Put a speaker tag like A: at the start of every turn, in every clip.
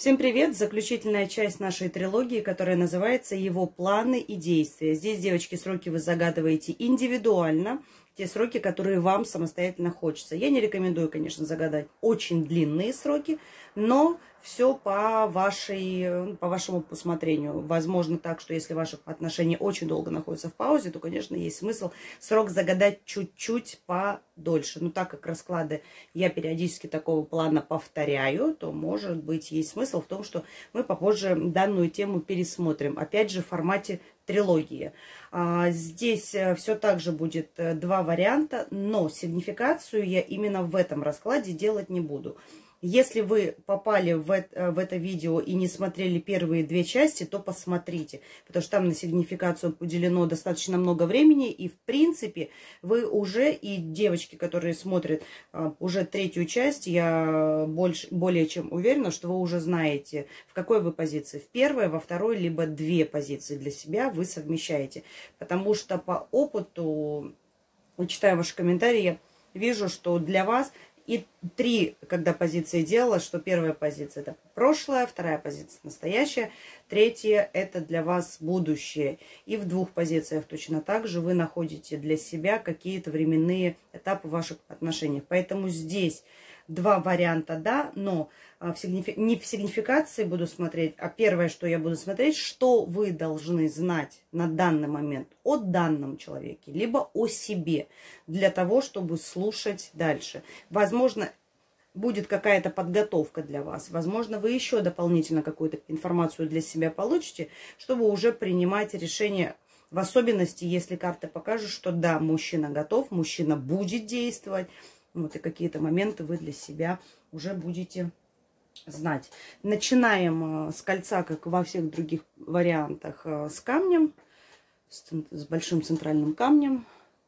A: Всем привет! Заключительная часть нашей трилогии, которая называется «Его планы и действия». Здесь, девочки, сроки вы загадываете индивидуально, те сроки, которые вам самостоятельно хочется. Я не рекомендую, конечно, загадать очень длинные сроки, но все по вашему усмотрению. Возможно так, что если ваши отношения очень долго находятся в паузе, то, конечно, есть смысл срок загадать чуть-чуть подольше. Но так как расклады я периодически такого плана повторяю, то, может быть, есть смысл в том, что мы попозже данную тему пересмотрим. Опять же, в формате трилогии. Здесь все так же будет два варианта, но сигнификацию я именно в этом раскладе делать не буду. Если вы попали в это видео и не смотрели первые две части, то посмотрите, потому что там на сигнификацию уделено достаточно много времени, и в принципе вы уже, и девочки, которые смотрят уже третью часть, я более чем уверена, что вы уже знаете, в какой вы позиции, в первой, во второй, либо две позиции для себя вы совмещаете, потому что по опыту, читая ваши комментарии, я вижу, что для вас и три, когда позиции делала, что первая позиция это прошлое, вторая позиция настоящая, третья это для вас будущее. И в двух позициях точно так же вы находите для себя какие-то временные этапы в ваших отношениях. Поэтому здесь два варианта, да, но не в сигнификации буду смотреть, а первое, что я буду смотреть, что вы должны знать на данный момент о данном человеке, либо о себе, для того, чтобы слушать дальше. Возможно, будет какая-то подготовка для вас, возможно, вы еще дополнительно какую-то информацию для себя получите, чтобы уже принимать решение, в особенности, если карты покажут, что да, мужчина готов, мужчина будет действовать, вот, и какие-то моменты вы для себя уже будете знать. Начинаем с кольца, как во всех других вариантах, с камнем, с большим центральным камнем,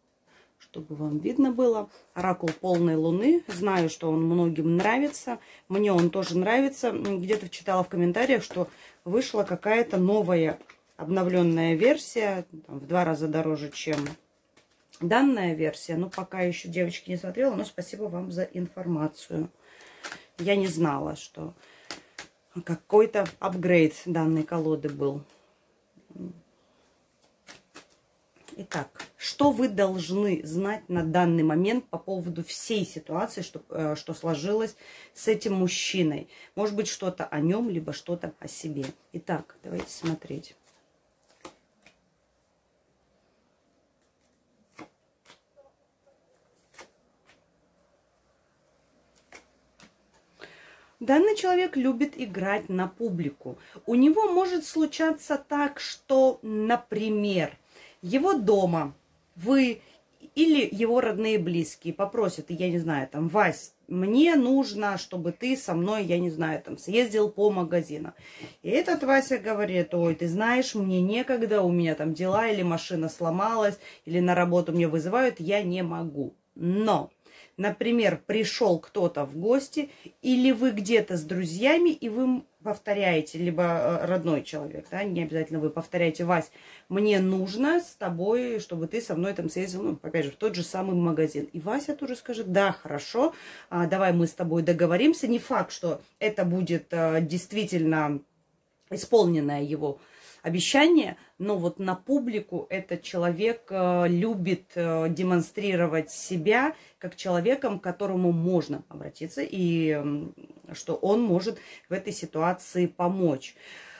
A: чтобы вам видно было. Оракул полной луны. Знаю, что он многим нравится. Мне он тоже нравится. Где-то читала в комментариях, что вышла какая-то новая обновленная версия, там, в 2 раза дороже, чем данная версия. Но пока еще, девочки, не смотрела, но спасибо вам за информацию. Я не знала, что какой-то апгрейд данной колоды был. Итак, что вы должны знать на данный момент по поводу всей ситуации, что сложилось с этим мужчиной? Может быть, что-то о нем, либо что-то о себе. Итак, давайте смотреть. Данный человек любит играть на публику. У него может случаться так, что, например, его дома вы или его родные близкие попросят, я не знаю, там, Вась, мне нужно, чтобы ты со мной, я не знаю, там, съездил по магазинам. И этот Вася говорит: ой, ты знаешь, мне некогда, у меня там дела, или машина сломалась, или на работу меня вызывают, я не могу. Но, например, пришел кто-то в гости, или вы где-то с друзьями, и вы повторяете, либо родной человек, да, не обязательно вы повторяете: Вась, мне нужно с тобой, чтобы ты со мной там съездил, ну, опять же, в тот же самый магазин. И Вася тоже скажет: да, хорошо, давай мы с тобой договоримся. Не факт, что это будет действительно исполненное его обещание, но вот на публику этот человек любит демонстрировать себя как человеком, к которому можно обратиться, и что он может в этой ситуации помочь.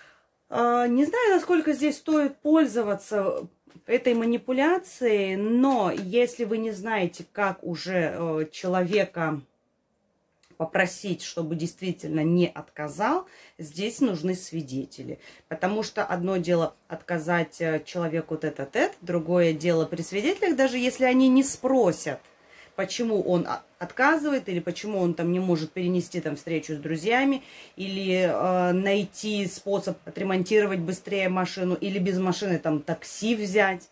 A: Не знаю, насколько здесь стоит пользоваться этой манипуляцией, но если вы не знаете, как уже человека попросить, чтобы действительно не отказал, здесь нужны свидетели. Потому что одно дело отказать человеку тет-а-тет, другое дело при свидетелях, даже если они не спросят, почему он отказывает, или почему он там не может перенести там встречу с друзьями, или найти способ отремонтировать быстрее машину, или без машины там такси взять.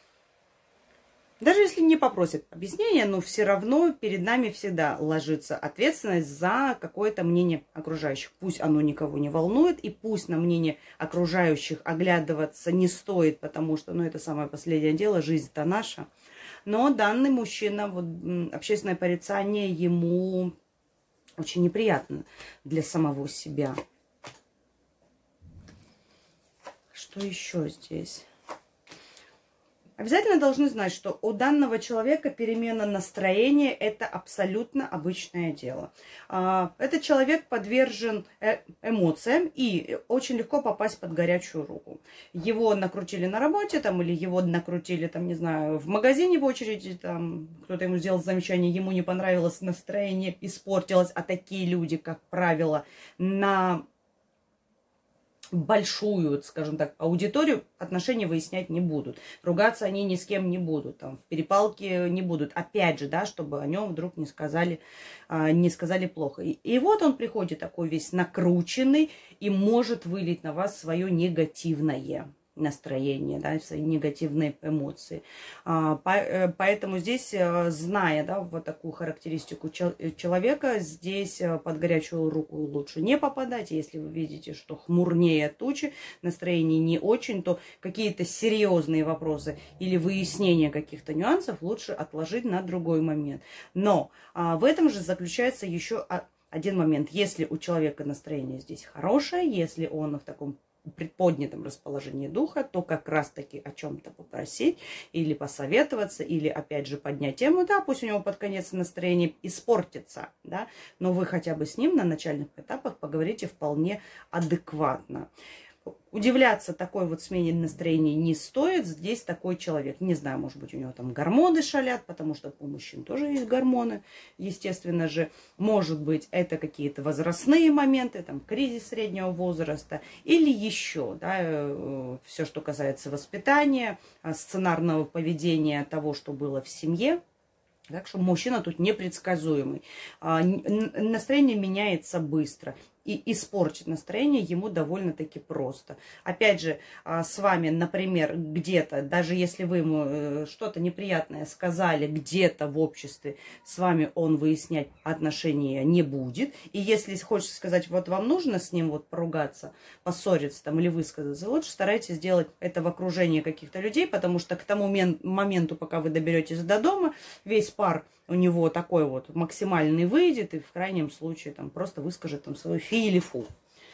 A: Даже если не попросят объяснения, но все равно перед нами всегда ложится ответственность за какое-то мнение окружающих. Пусть оно никого не волнует, и пусть на мнение окружающих оглядываться не стоит, потому что, ну, это самое последнее дело, жизнь-то наша. Но данный мужчина, вот, общественное порицание ему очень неприятно для самого себя. Что еще здесь? Обязательно должны знать, что у данного человека перемена настроения – это абсолютно обычное дело. Этот человек подвержен эмоциям и очень легко попасть под горячую руку. Его накрутили на работе там, или его накрутили, там, не знаю, в магазине в очереди, там, кто-то ему сделал замечание, ему не понравилось, настроение испортилось, а такие люди, как правило, на большую, скажем так, аудиторию отношения выяснять не будут. Ругаться они ни с кем не будут, там, в перепалке не будут. Опять же, да, чтобы о нем вдруг не сказали плохо. И вот он приходит такой весь накрученный и может вылить на вас свое негативное настроение, да, свои негативные эмоции. Поэтому здесь, зная, да, вот такую характеристику человека, здесь под горячую руку лучше не попадать. Если вы видите, что хмурнее тучи, настроение не очень, то какие-то серьезные вопросы или выяснение каких-то нюансов лучше отложить на другой момент. Но в этом же заключается еще один момент. Если у человека настроение здесь хорошее, если он в таком приподнятом расположении духа, то как раз-таки о чем-то попросить или посоветоваться, или опять же поднять тему, да, пусть у него под конец настроение испортится, да, но вы хотя бы с ним на начальных этапах поговорите вполне адекватно. Удивляться такой вот смене настроения не стоит. Здесь такой человек, не знаю, может быть, у него там гормоны шалят, потому что у мужчин тоже есть гормоны, естественно же. Может быть, это какие-то возрастные моменты, там, кризис среднего возраста, или еще, да, все, что касается воспитания, сценарного поведения, того, что было в семье. Так что мужчина тут непредсказуемый. Настроение меняется быстро. И испортить настроение ему довольно-таки просто. Опять же, с вами, например, где-то, даже если вы ему что-то неприятное сказали где-то в обществе, с вами он выяснять отношения не будет. И если хочется сказать, вот вам нужно с ним вот поругаться, поссориться там или высказаться, лучше старайтесь сделать это в окружении каких-то людей, потому что к тому моменту, пока вы доберетесь до дома, весь пар у него такой вот максимальный выйдет, и в крайнем случае там просто выскажет там свой фи или фу.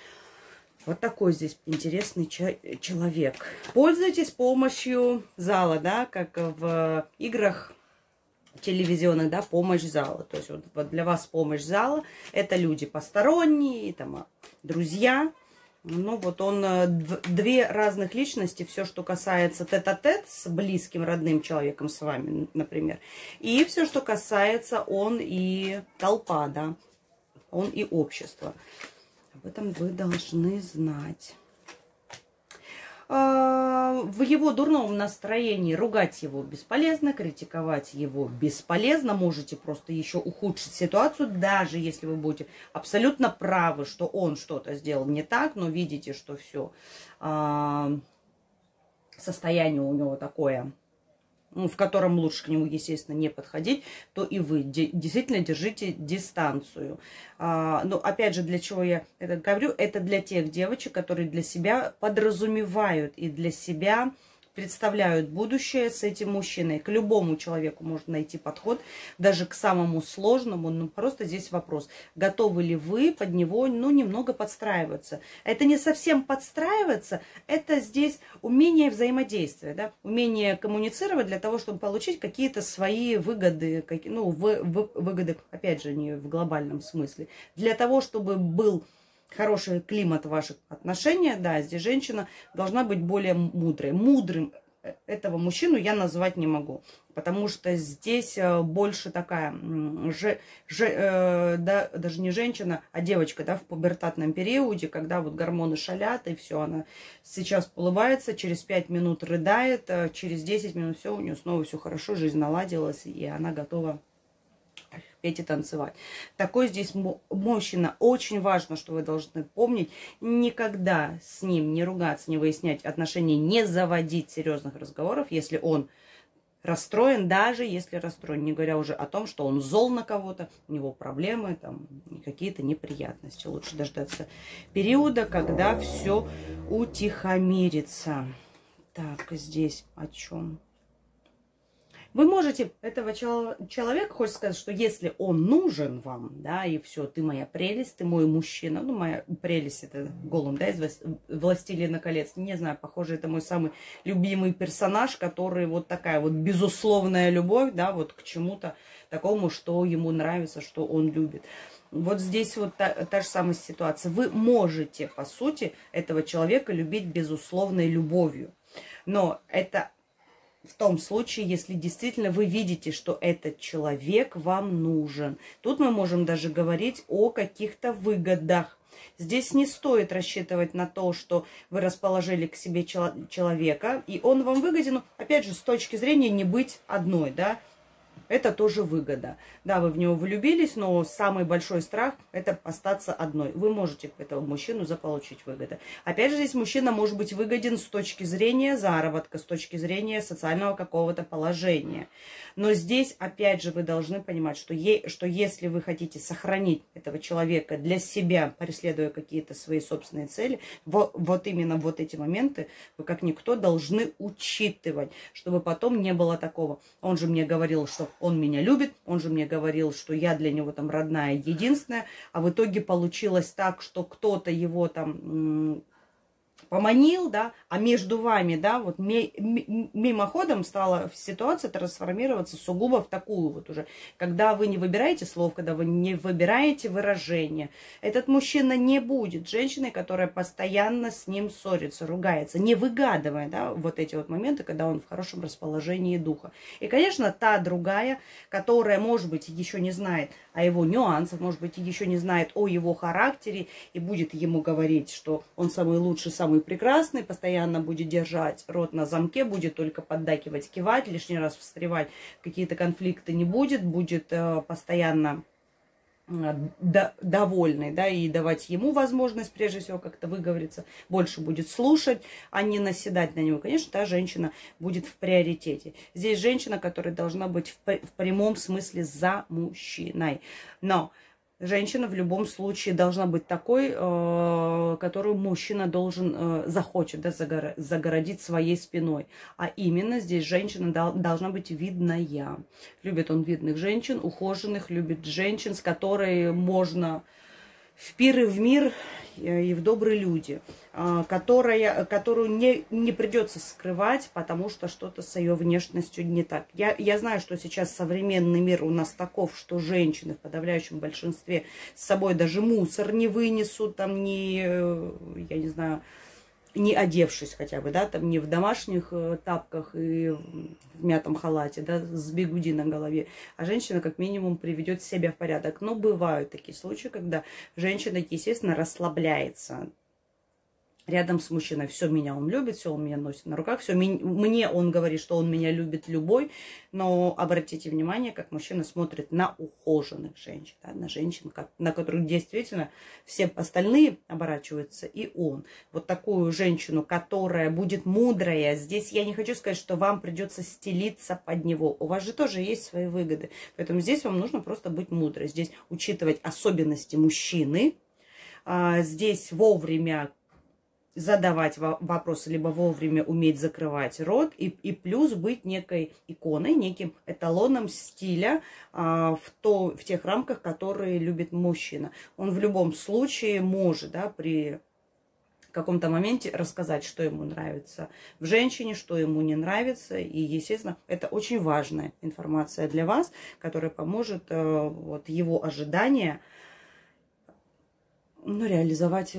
A: Вот такой здесь интересный человек. Пользуйтесь помощью зала, да, как в играх телевизионных, да, помощь зала. То есть вот для вас помощь зала — это люди посторонние, там, друзья. Ну, вот он две разных личности, все, что касается тет-а-тет с близким, родным человеком, с вами, например, и все, что касается он и толпа, да, он и общество. Об этом вы должны знать. В его дурном настроении ругать его бесполезно, критиковать его бесполезно. Можете просто еще ухудшить ситуацию, даже если вы будете абсолютно правы, что он что-то сделал не так, но видите, что все состояние у него такое, в котором лучше к нему, естественно, не подходить, то и вы действительно держите дистанцию. Но, опять же, для чего я это говорю? Это для тех девочек, которые для себя подразумевают и для себя представляют будущее с этим мужчиной. К любому человеку можно найти подход, даже к самому сложному. Ну, просто здесь вопрос, готовы ли вы под него, ну, немного подстраиваться. Это не совсем подстраиваться, это здесь умение взаимодействия, да? Умение коммуницировать для того, чтобы получить какие-то свои выгоды, выгоды, опять же, не в глобальном смысле. Для того, чтобы был хороший климат ваших отношений, да, здесь женщина должна быть более мудрой. Мудрым этого мужчину я назвать не могу, потому что здесь больше такая, да, даже не женщина, а девочка, да, в пубертатном периоде, когда вот гормоны шалят, и все, она сейчас улыбается, через 5 минут рыдает, через 10 минут все, у нее снова все хорошо, жизнь наладилась, и она готова петь и танцевать. Такой здесь мужчина. Очень важно, что вы должны помнить, никогда с ним не ругаться, не выяснять отношения, не заводить серьезных разговоров, если он расстроен, даже если расстроен, не говоря уже о том, что он зол на кого-то, у него проблемы, там, какие-то неприятности. Лучше дождаться периода, когда все утихомирится. Так, здесь о чем? Вы можете этого человека, хочется сказать, что если он нужен вам, да, и все, ты моя прелесть, ты мой мужчина, ну, моя прелесть, это Голлум, да, из «Властелина колец», не знаю, похоже, это мой самый любимый персонаж, который вот такая вот безусловная любовь, да, вот к чему-то такому, что ему нравится, что он любит. Вот здесь вот та же самая ситуация. Вы можете, по сути, этого человека любить безусловной любовью, но это в том случае, если действительно вы видите, что этот человек вам нужен. Тут мы можем даже говорить о каких-то выгодах. Здесь не стоит рассчитывать на то, что вы расположили к себе человека, и он вам выгоден, ну, опять же, с точки зрения не быть одной, да. Это тоже выгода. Да, вы в него влюбились, но самый большой страх – это остаться одной. Вы можете этого мужчину заполучить выгоду. Опять же, здесь мужчина может быть выгоден с точки зрения заработка, с точки зрения социального какого-то положения. Но здесь, опять же, вы должны понимать, что если вы хотите сохранить этого человека для себя, преследуя какие-то свои собственные цели, вот именно вот эти моменты вы как никто должны учитывать, чтобы потом не было такого. Он же мне говорил, что он меня любит, он же мне говорил, что я для него там родная, единственная, а в итоге получилось так, что кто-то его там поманил, да, а между вами, да, вот мимоходом стала ситуация трансформироваться сугубо в такую вот уже, когда вы не выбираете слов, когда вы не выбираете выражения. Этот мужчина не будет женщиной, которая постоянно с ним ссорится, ругается, не выгадывая, да, вот эти вот моменты, когда он в хорошем расположении духа. И, конечно, та другая, которая, может быть, еще не знает о его нюансах, может быть, еще не знает о его характере и будет ему говорить, что он самый лучший, самый прекрасный, постоянно будет держать рот на замке, будет только поддакивать, кивать, лишний раз встревать, какие-то конфликты не будет, будет постоянно довольный, да, и давать ему возможность, прежде всего, как-то выговориться, больше будет слушать, а не наседать на него. Конечно, та женщина будет в приоритете. Здесь женщина, которая должна быть в прямом смысле за мужчиной. Но женщина в любом случае должна быть такой, которую мужчина захочет, да, загородить своей спиной. А именно здесь женщина должна быть видная. Любит он видных женщин, ухоженных, любит женщин, с которой можно в пир и в мир и в добрые люди, которую не придется скрывать, потому что что-то с ее внешностью не так. Я знаю, что сейчас современный мир у нас таков, что женщины в подавляющем большинстве с собой даже мусор не вынесут, там я не знаю, не одевшись хотя бы, да, там не в домашних тапках и в мятом халате, да, с бигуди на голове, а женщина как минимум приведет себя в порядок. Но бывают такие случаи, когда женщина, естественно, расслабляется рядом с мужчиной. Все, меня он любит, все, он меня носит на руках, все, мне он говорит, что он меня любит любой, но обратите внимание, как мужчина смотрит на ухоженных женщин, да, на женщин, на которых действительно все остальные оборачиваются, и он. Вот такую женщину, которая будет мудрая, здесь я не хочу сказать, что вам придется стелиться под него, у вас же тоже есть свои выгоды, поэтому здесь вам нужно просто быть мудрой, здесь учитывать особенности мужчины, здесь вовремя задавать вопросы, либо вовремя уметь закрывать рот, и плюс быть некой иконой, неким эталоном стиля в тех рамках, которые любит мужчина. Он в любом случае может, да, при каком-то моменте рассказать, что ему нравится в женщине, что ему не нравится. И, естественно, это очень важная информация для вас, которая поможет вот, его ожидания реализовать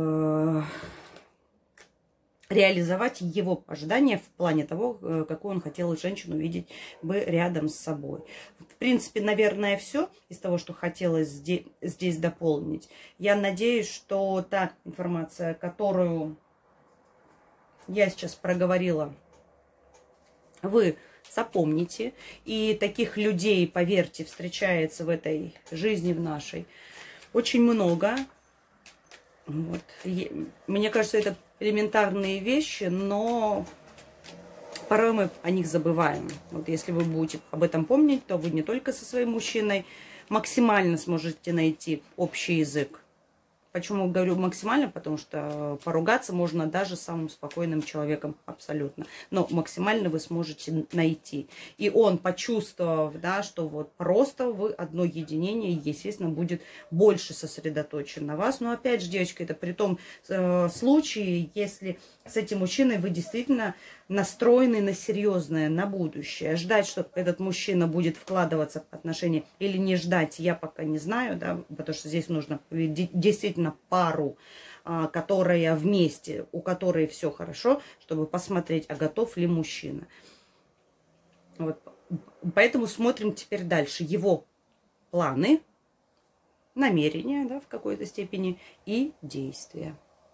A: его ожидания в плане того, какую он хотел женщину видеть бы рядом с собой. В принципе, наверное, все из того, что хотелось здесь дополнить. Я надеюсь, что та информация, которую я сейчас проговорила, вы запомните. И таких людей, поверьте, встречается в этой жизни, в нашей, очень много. Вот. Мне кажется, это элементарные вещи, но порой мы о них забываем. Вот если вы будете об этом помнить, то вы не только со своим мужчиной максимально сможете найти общий язык, Почему говорю максимально? Потому что поругаться можно даже с самым спокойным человеком абсолютно. Но максимально вы сможете найти. И он, почувствовав, да, что вот просто вы одно единение, естественно, будет больше сосредоточен на вас. Но опять же, девочки, это при том случае, если с этим мужчиной вы действительно настроены на серьезное, на будущее. Ждать, что этот мужчина будет вкладываться в отношения или не ждать, я пока не знаю, да, потому что здесь нужно действительно пару, которая вместе, у которой все хорошо, чтобы посмотреть, а готов ли мужчина. Вот. Поэтому смотрим теперь дальше его планы, намерения, да, в какой-то степени, и действия.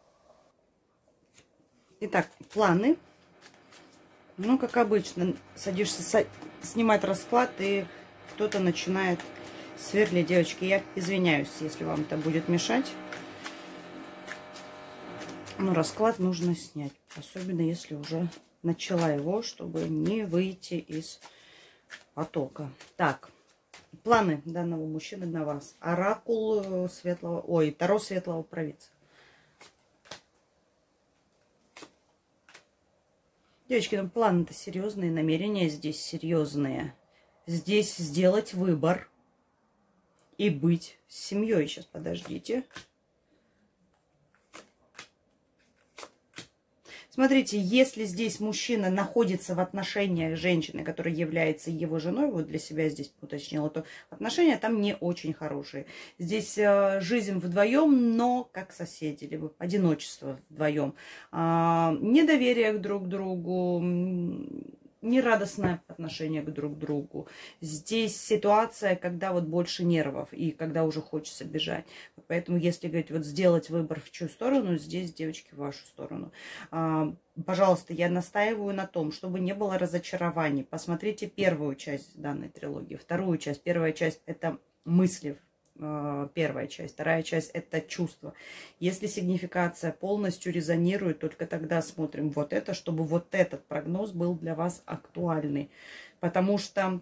A: Итак, планы. Ну, как обычно, садишься снимать расклад, и кто-то начинает сверлить. Девочки, я извиняюсь, если вам это будет мешать. Но расклад нужно снять. Особенно, если уже начала его, чтобы не выйти из потока. Так, планы данного мужчины на вас. Оракул светлого... Ой, Таро светлого провидца. Девочки, ну планы-то серьезные, намерения здесь серьезные. Здесь сделать выбор и быть с семьей. Сейчас, подождите. Смотрите, если здесь мужчина находится в отношениях с женщиной, которая является его женой, вот для себя здесь уточнила, то отношения там не очень хорошие. Здесь жизнь вдвоем, но как соседи, либо одиночество вдвоем. Недоверие друг к другу, нерадостное отношение к друг другу. Здесь ситуация, когда вот больше нервов и когда уже хочется бежать. Поэтому, если говорить, вот сделать выбор в чью сторону, здесь, девочки, в вашу сторону. Пожалуйста, я настаиваю на том, чтобы не было разочарований. Посмотрите первую часть данной трилогии, вторую часть. Первая часть – это мысли, первая часть. Вторая часть – это чувства. Если сигнификация полностью резонирует, только тогда смотрим вот это, чтобы вот этот прогноз был для вас актуальный. Потому что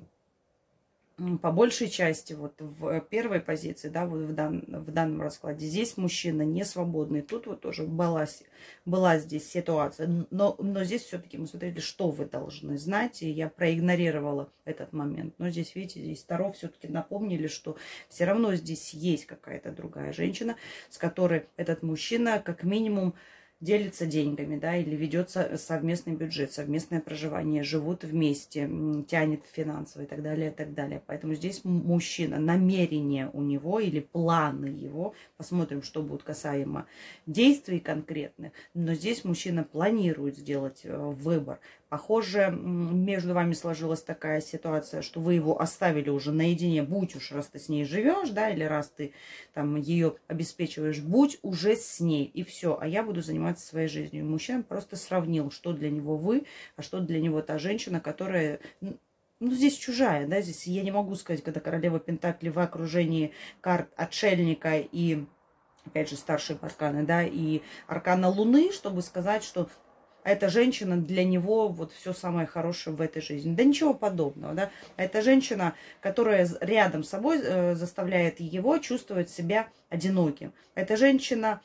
A: по большей части вот в первой позиции, да, вот в данном раскладе, здесь мужчина не свободный. Тут вот тоже была здесь ситуация. Но здесь все-таки мы смотрели, что вы должны знать. И я проигнорировала этот момент. Но здесь, видите, здесь Таро все-таки напомнили, что все равно здесь есть какая-то другая женщина, с которой этот мужчина как минимум делится деньгами, да, или ведется совместный бюджет, совместное проживание, живут вместе, тянет финансово и так далее, и так далее. Поэтому здесь мужчина, намерение у него или планы его, посмотрим, что будет касаемо действий конкретных, но здесь мужчина планирует сделать выбор. Похоже, между вами сложилась такая ситуация, что вы его оставили уже наедине, будь уж, раз ты с ней живешь, да, или раз ты там ее обеспечиваешь, будь уже с ней, и все, а я буду заниматься своей жизнью. И мужчина просто сравнил, что для него вы, а что для него та женщина, которая, ну, здесь чужая, да, здесь я не могу сказать, когда королева Пентаклей в окружении карт отшельника и, опять же, старшие арканы, да, и аркана Луны, чтобы сказать, что эта женщина для него вот все самое хорошее в этой жизни. Да ничего подобного, да. Это женщина, которая рядом с собой заставляет его чувствовать себя одиноким. Эта женщина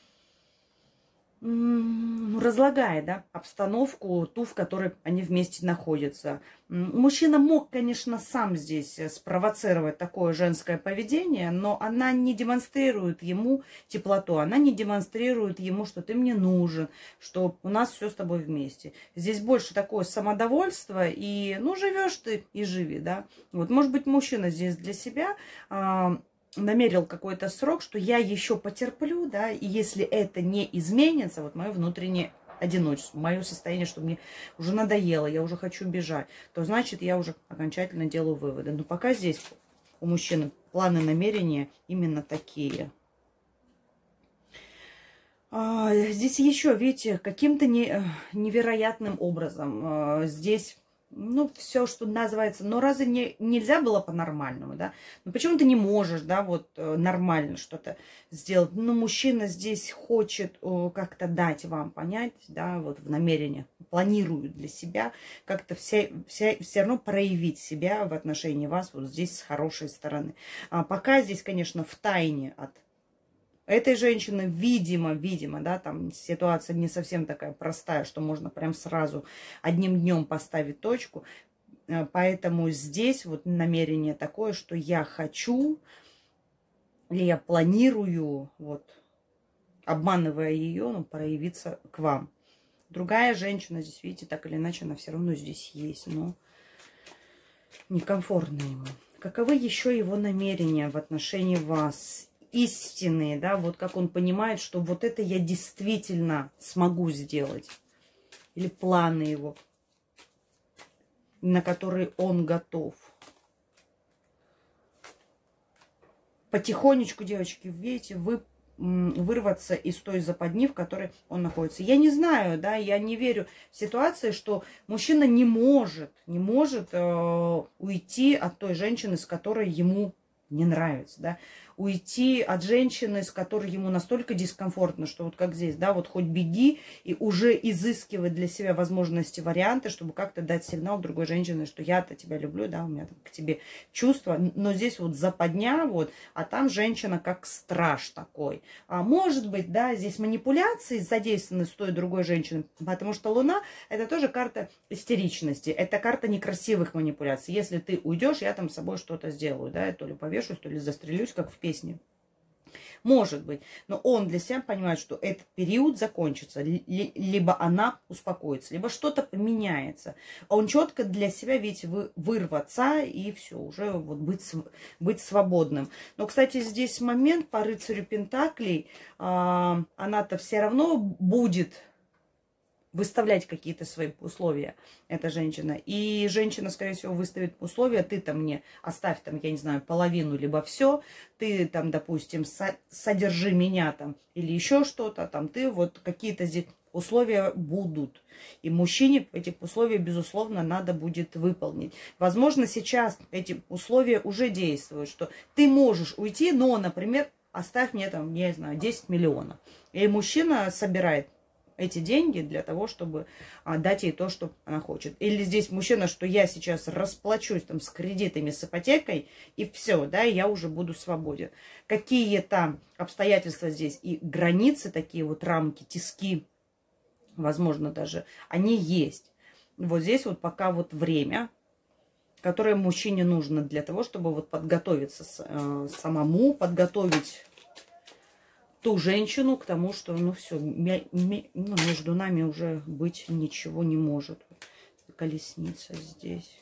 A: разлагает, да, обстановку, ту, в которой они вместе находятся. Мужчина мог, конечно, сам здесь спровоцировать такое женское поведение, но она не демонстрирует ему теплоту, она не демонстрирует ему, что ты мне нужен, что у нас все с тобой вместе. Здесь больше такое самодовольство, и, ну, живешь ты и живи, да. Вот, может быть, мужчина здесь для себя намерил какой-то срок, что я еще потерплю, да, и если это не изменится, вот мое внутреннее одиночество, мое состояние, что мне уже надоело, я уже хочу бежать, то значит я уже окончательно делаю выводы. Но пока здесь у мужчины планы, намерения именно такие. Здесь еще, видите, каким-то невероятным образом здесь... Ну, все, что называется, но разве нельзя было по-нормальному, да? Ну, почему ты не можешь, да, вот нормально что-то сделать? Ну, мужчина здесь хочет как-то дать вам понять, да, вот в намерениях, планирует для себя как-то все равно проявить себя в отношении вас вот здесь с хорошей стороны. Пока здесь, конечно, в тайне от этой женщины, видимо, да, там ситуация не совсем такая простая, что можно прям сразу одним днем поставить точку. Поэтому здесь вот намерение такое, что я хочу, или я планирую, вот, обманывая ее, ну, проявиться к вам. Другая женщина здесь, видите, так или иначе, она все равно здесь есть, но некомфортно ему. Каковы еще его намерения в отношении вас? Истинные, да, вот как он понимает, что вот это я действительно смогу сделать. Или планы его, на которые он готов. Потихонечку, девочки, видите, вырваться из той западни, в которой он находится. Я не знаю, да, я не верю в ситуации, что мужчина не может уйти от той женщины, с которой ему не нравится, да, уйти от женщины, с которой ему настолько дискомфортно, что вот как здесь, да, вот хоть беги и уже изыскивать для себя возможности, варианты, чтобы как-то дать сигнал другой женщине, что я-то тебя люблю, да, у меня там к тебе чувства, но здесь вот западня, вот, а там женщина как страж такой. А может быть, да, здесь манипуляции задействованы с той другой женщиной, потому что Луна это тоже карта истеричности, это карта некрасивых манипуляций. Если ты уйдешь, я там с собой что-то сделаю, да, то ли повешусь, то ли застрелюсь, как в песне. Может быть. Но он для себя понимает, что этот период закончится. Либо она успокоится, либо что-то поменяется. А он четко для себя, видите, вырваться и все, уже вот быть свободным. Но, кстати, здесь момент по рыцарю Пентаклей. Она-то все равно будет выставлять какие-то свои условия, эта женщина. И женщина, скорее всего, выставит условия, ты там мне оставь там, я не знаю, половину, либо все, ты там, допустим, содержи меня там, или еще что-то там, ты вот какие-то здесь условия будут. И мужчине эти условия, безусловно, надо будет выполнить. Возможно, сейчас эти условия уже действуют, что ты можешь уйти, но, например, оставь мне там, я не знаю, 10 миллионов. И мужчина собирает эти деньги для того, чтобы дать ей то, что она хочет. Или здесь мужчина, что я сейчас расплачусь там с кредитами, с ипотекой, и все, да, я уже буду свободен. Какие-то обстоятельства здесь и границы, такие вот рамки, тиски, возможно, даже, они есть. Вот здесь вот пока вот время, которое мужчине нужно для того, чтобы вот подготовиться самому, подготовить ту женщину к тому, что, ну, все, между нами уже быть ничего не может. Колесница здесь.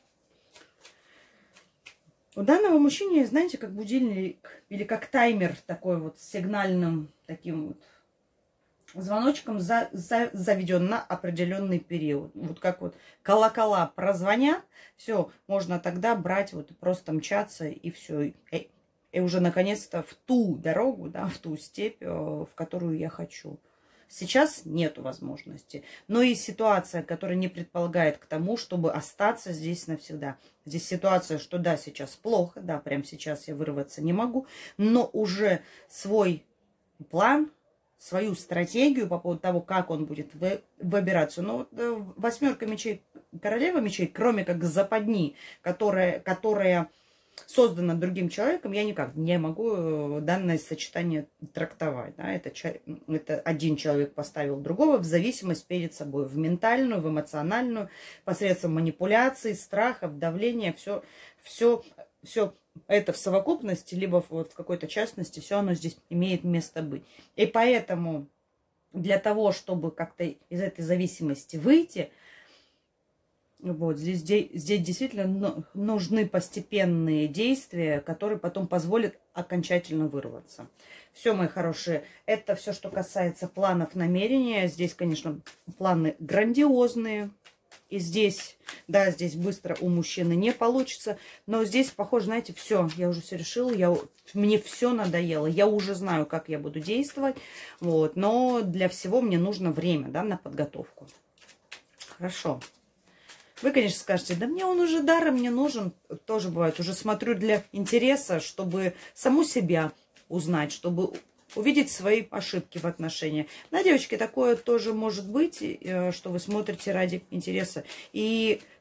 A: У данного мужчины, знаете, как будильник или как таймер такой вот с сигнальным таким вот звоночком заведен на определенный период. Вот как вот колокола прозвонят, все, можно тогда брать вот и просто мчаться и все. И уже наконец-то в ту дорогу, да, в ту степь, в которую я хочу. Сейчас нету возможности. Но и ситуация, которая не предполагает к тому, чтобы остаться здесь навсегда. Здесь ситуация, что да, сейчас плохо, да, прямо сейчас я вырваться не могу, но уже свой план, свою стратегию по поводу того, как он будет выбираться. Но вот восьмерка мечей, королева мечей, кроме как западни, которая создано другим человеком, я никак не могу данное сочетание трактовать. Да? Это один человек поставил другого в зависимость перед собой, в ментальную, в эмоциональную, посредством манипуляций, страхов, давления, все это в совокупности, либо вот в какой-то частности, все оно здесь имеет место быть. И поэтому для того, чтобы как-то из этой зависимости выйти, вот, здесь действительно нужны постепенные действия, которые потом позволят окончательно вырваться. Все, мои хорошие, это все, что касается планов, намерения. Здесь, конечно, планы грандиозные. И здесь, да, здесь быстро у мужчины не получится. Но здесь, похоже, знаете, все, я уже все решила, мне все надоело. Я уже знаю, как я буду действовать. Вот, но для всего мне нужно время, да, на подготовку. Хорошо. Вы, конечно, скажете, да мне он уже даром не нужен. Тоже бывает. Уже смотрю для интереса, чтобы саму себя узнать, чтобы увидеть свои ошибки в отношениях. Да, девочки, такое тоже может быть, что вы смотрите ради интереса. И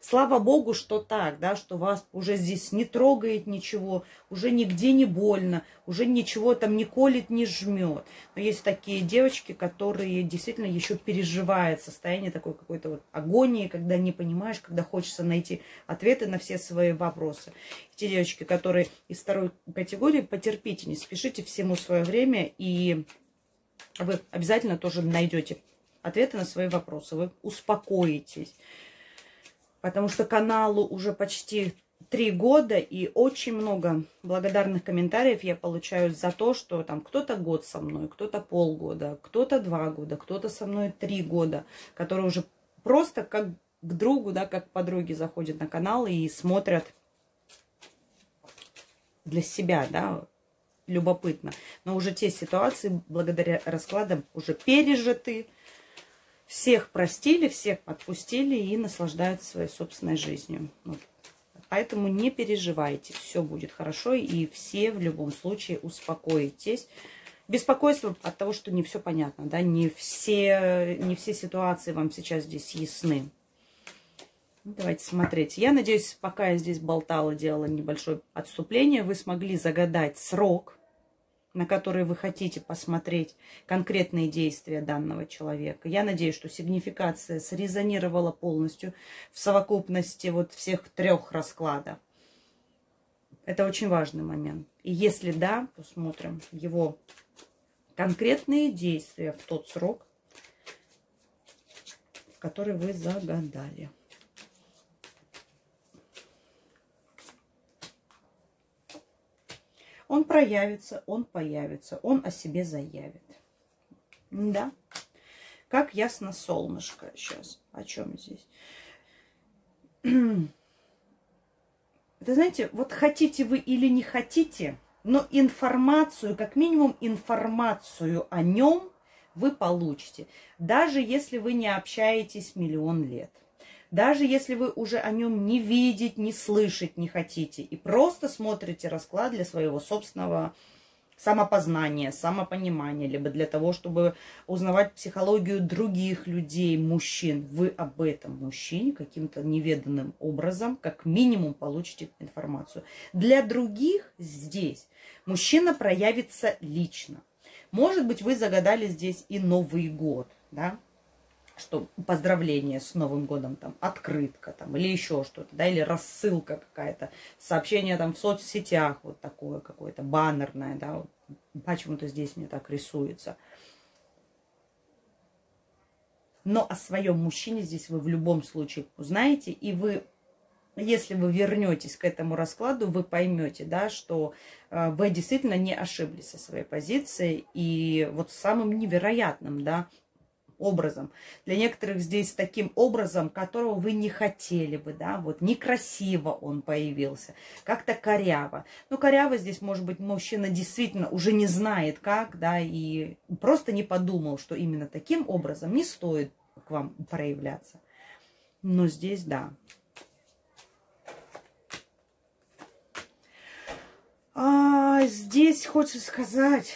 A: Слава Богу, что так, да, что вас уже здесь не трогает ничего, уже нигде не больно, уже ничего там не колет, не жмет. Но есть такие девочки, которые действительно еще переживают состояние такой какой-то вот агонии, когда не понимаешь, когда хочется найти ответы на все свои вопросы. Те девочки, которые из второй категории, потерпите, не спешите, всему свое время, и вы обязательно тоже найдете ответы на свои вопросы, вы успокоитесь. Потому что каналу уже почти 3 года, и очень много благодарных комментариев я получаю за то, что там кто-то год со мной, кто-то полгода, кто-то 2 года, кто-то со мной 3 года, которые уже просто как к другу, да, как к подруге заходят на канал и смотрят для себя, да, любопытно. Но уже те ситуации, благодаря раскладам, уже пережиты. Всех простили, всех отпустили и наслаждаются своей собственной жизнью. Вот. Поэтому не переживайте, все будет хорошо, и все в любом случае успокоитесь. Беспокойство от того, что не все понятно, да, не все ситуации вам сейчас здесь ясны. Давайте смотреть. Я надеюсь, пока я здесь болтала, делала небольшое отступление, вы смогли загадать срок, на который вы хотите посмотреть конкретные действия данного человека. Я надеюсь, что сигнификация срезонировала полностью в совокупности вот всех 3 раскладов. Это очень важный момент. И если да, то смотрим его конкретные действия в тот срок, в который вы загадали. Он проявится, он появится, он о себе заявит. Да. Как ясно солнышко сейчас. О чем здесь? Это, знаете, вот хотите вы или не хотите, но информацию, как минимум информацию о нем вы получите. Даже если вы не общаетесь 1 000 000 лет. Даже если вы уже о нем не видеть, не слышать не хотите, и просто смотрите расклад для своего собственного самопознания, самопонимания, либо для того, чтобы узнавать психологию других людей, мужчин, вы об этом мужчине каким-то неведанным образом, как минимум, получите информацию. Для других здесь мужчина проявится лично. Может быть, вы загадали здесь и Новый год, да? Что поздравление с Новым годом, там, открытка, там, или еще что-то, да, или рассылка какая-то, сообщение там в соцсетях, вот такое какое-то баннерное, да, вот, почему-то здесь мне так рисуется. Но о своем мужчине здесь вы в любом случае узнаете, и вы, если вы вернетесь к этому раскладу, вы поймете, да, что вы действительно не ошиблись со своей позицией, и вот самым невероятным, да, образом. Для некоторых здесь таким образом, которого вы не хотели бы, да, вот некрасиво он появился, как-то коряво. Ну, коряво здесь, может быть, мужчина действительно уже не знает как, да, и просто не подумал, что именно таким образом не стоит к вам проявляться. Но здесь, да. Здесь хочется сказать,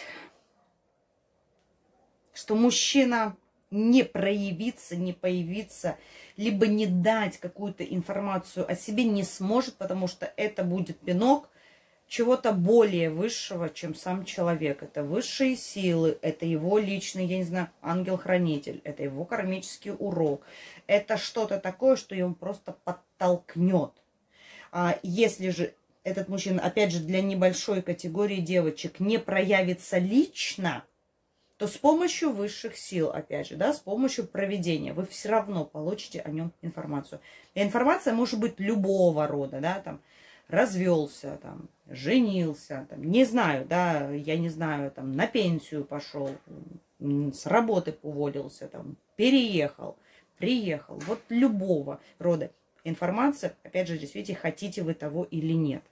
A: что мужчина не проявиться, не появиться, либо не дать какую-то информацию о себе не сможет, потому что это будет пинок чего-то более высшего, чем сам человек. Это высшие силы, это его личный, я не знаю, ангел-хранитель, это его кармический урок. Это что-то такое, что его просто подтолкнет. Если же этот мужчина, опять же, для небольшой категории девочек не проявится лично, то с помощью высших сил, опять же, да, с помощью провидения, вы все равно получите о нем информацию. И информация может быть любого рода, да, там, развелся, там, женился, там, не знаю, да, я не знаю, там, на пенсию пошел, с работы уволился, там, переехал, приехал, вот любого рода информация, опять же, здесь, видите, хотите вы того или нет.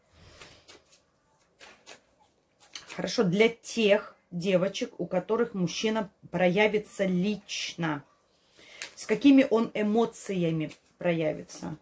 A: Хорошо, для тех девочек, у которых мужчина проявится лично. С какими он эмоциями проявится?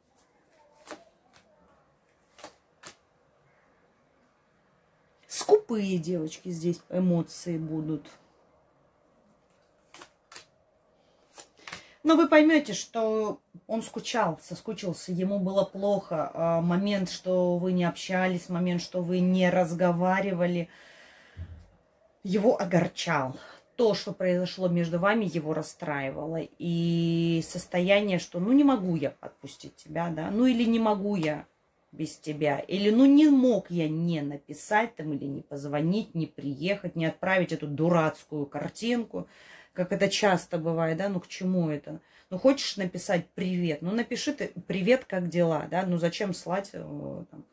A: Скупые девочки здесь эмоции будут. Но вы поймете, что он скучал, соскучился, ему было плохо. Момент, что вы не общались, момент, что вы не разговаривали, его огорчал. То, что произошло между вами, его расстраивало. И состояние, что ну не могу я отпустить тебя, да, ну или не могу я без тебя, или ну не мог я не написать там, или не позвонить, не приехать, не отправить эту дурацкую картинку, как это часто бывает, да, ну к чему это? Ну хочешь написать привет, ну напиши ты привет, как дела, да, ну зачем слать там,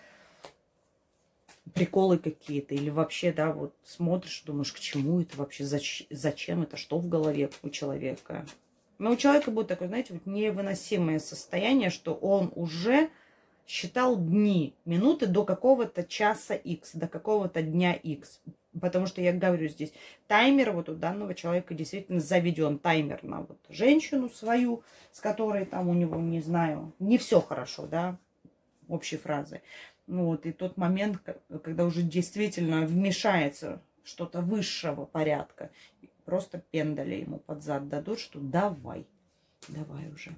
A: приколы какие-то, или вообще, да, вот смотришь, думаешь, к чему это вообще, зачем это, что в голове у человека. Но у человека будет такое, знаете, вот невыносимое состояние, что он уже считал дни, минуты до какого-то часа X, до какого-то дня X. Потому что я говорю здесь, таймер вот у данного человека действительно заведен. Таймер на вот женщину свою, с которой там у него, не знаю, не все хорошо, да, общей фразой. Вот, и тот момент, когда уже действительно вмешается что-то высшего порядка, просто пендаля ему под зад дадут, что давай уже.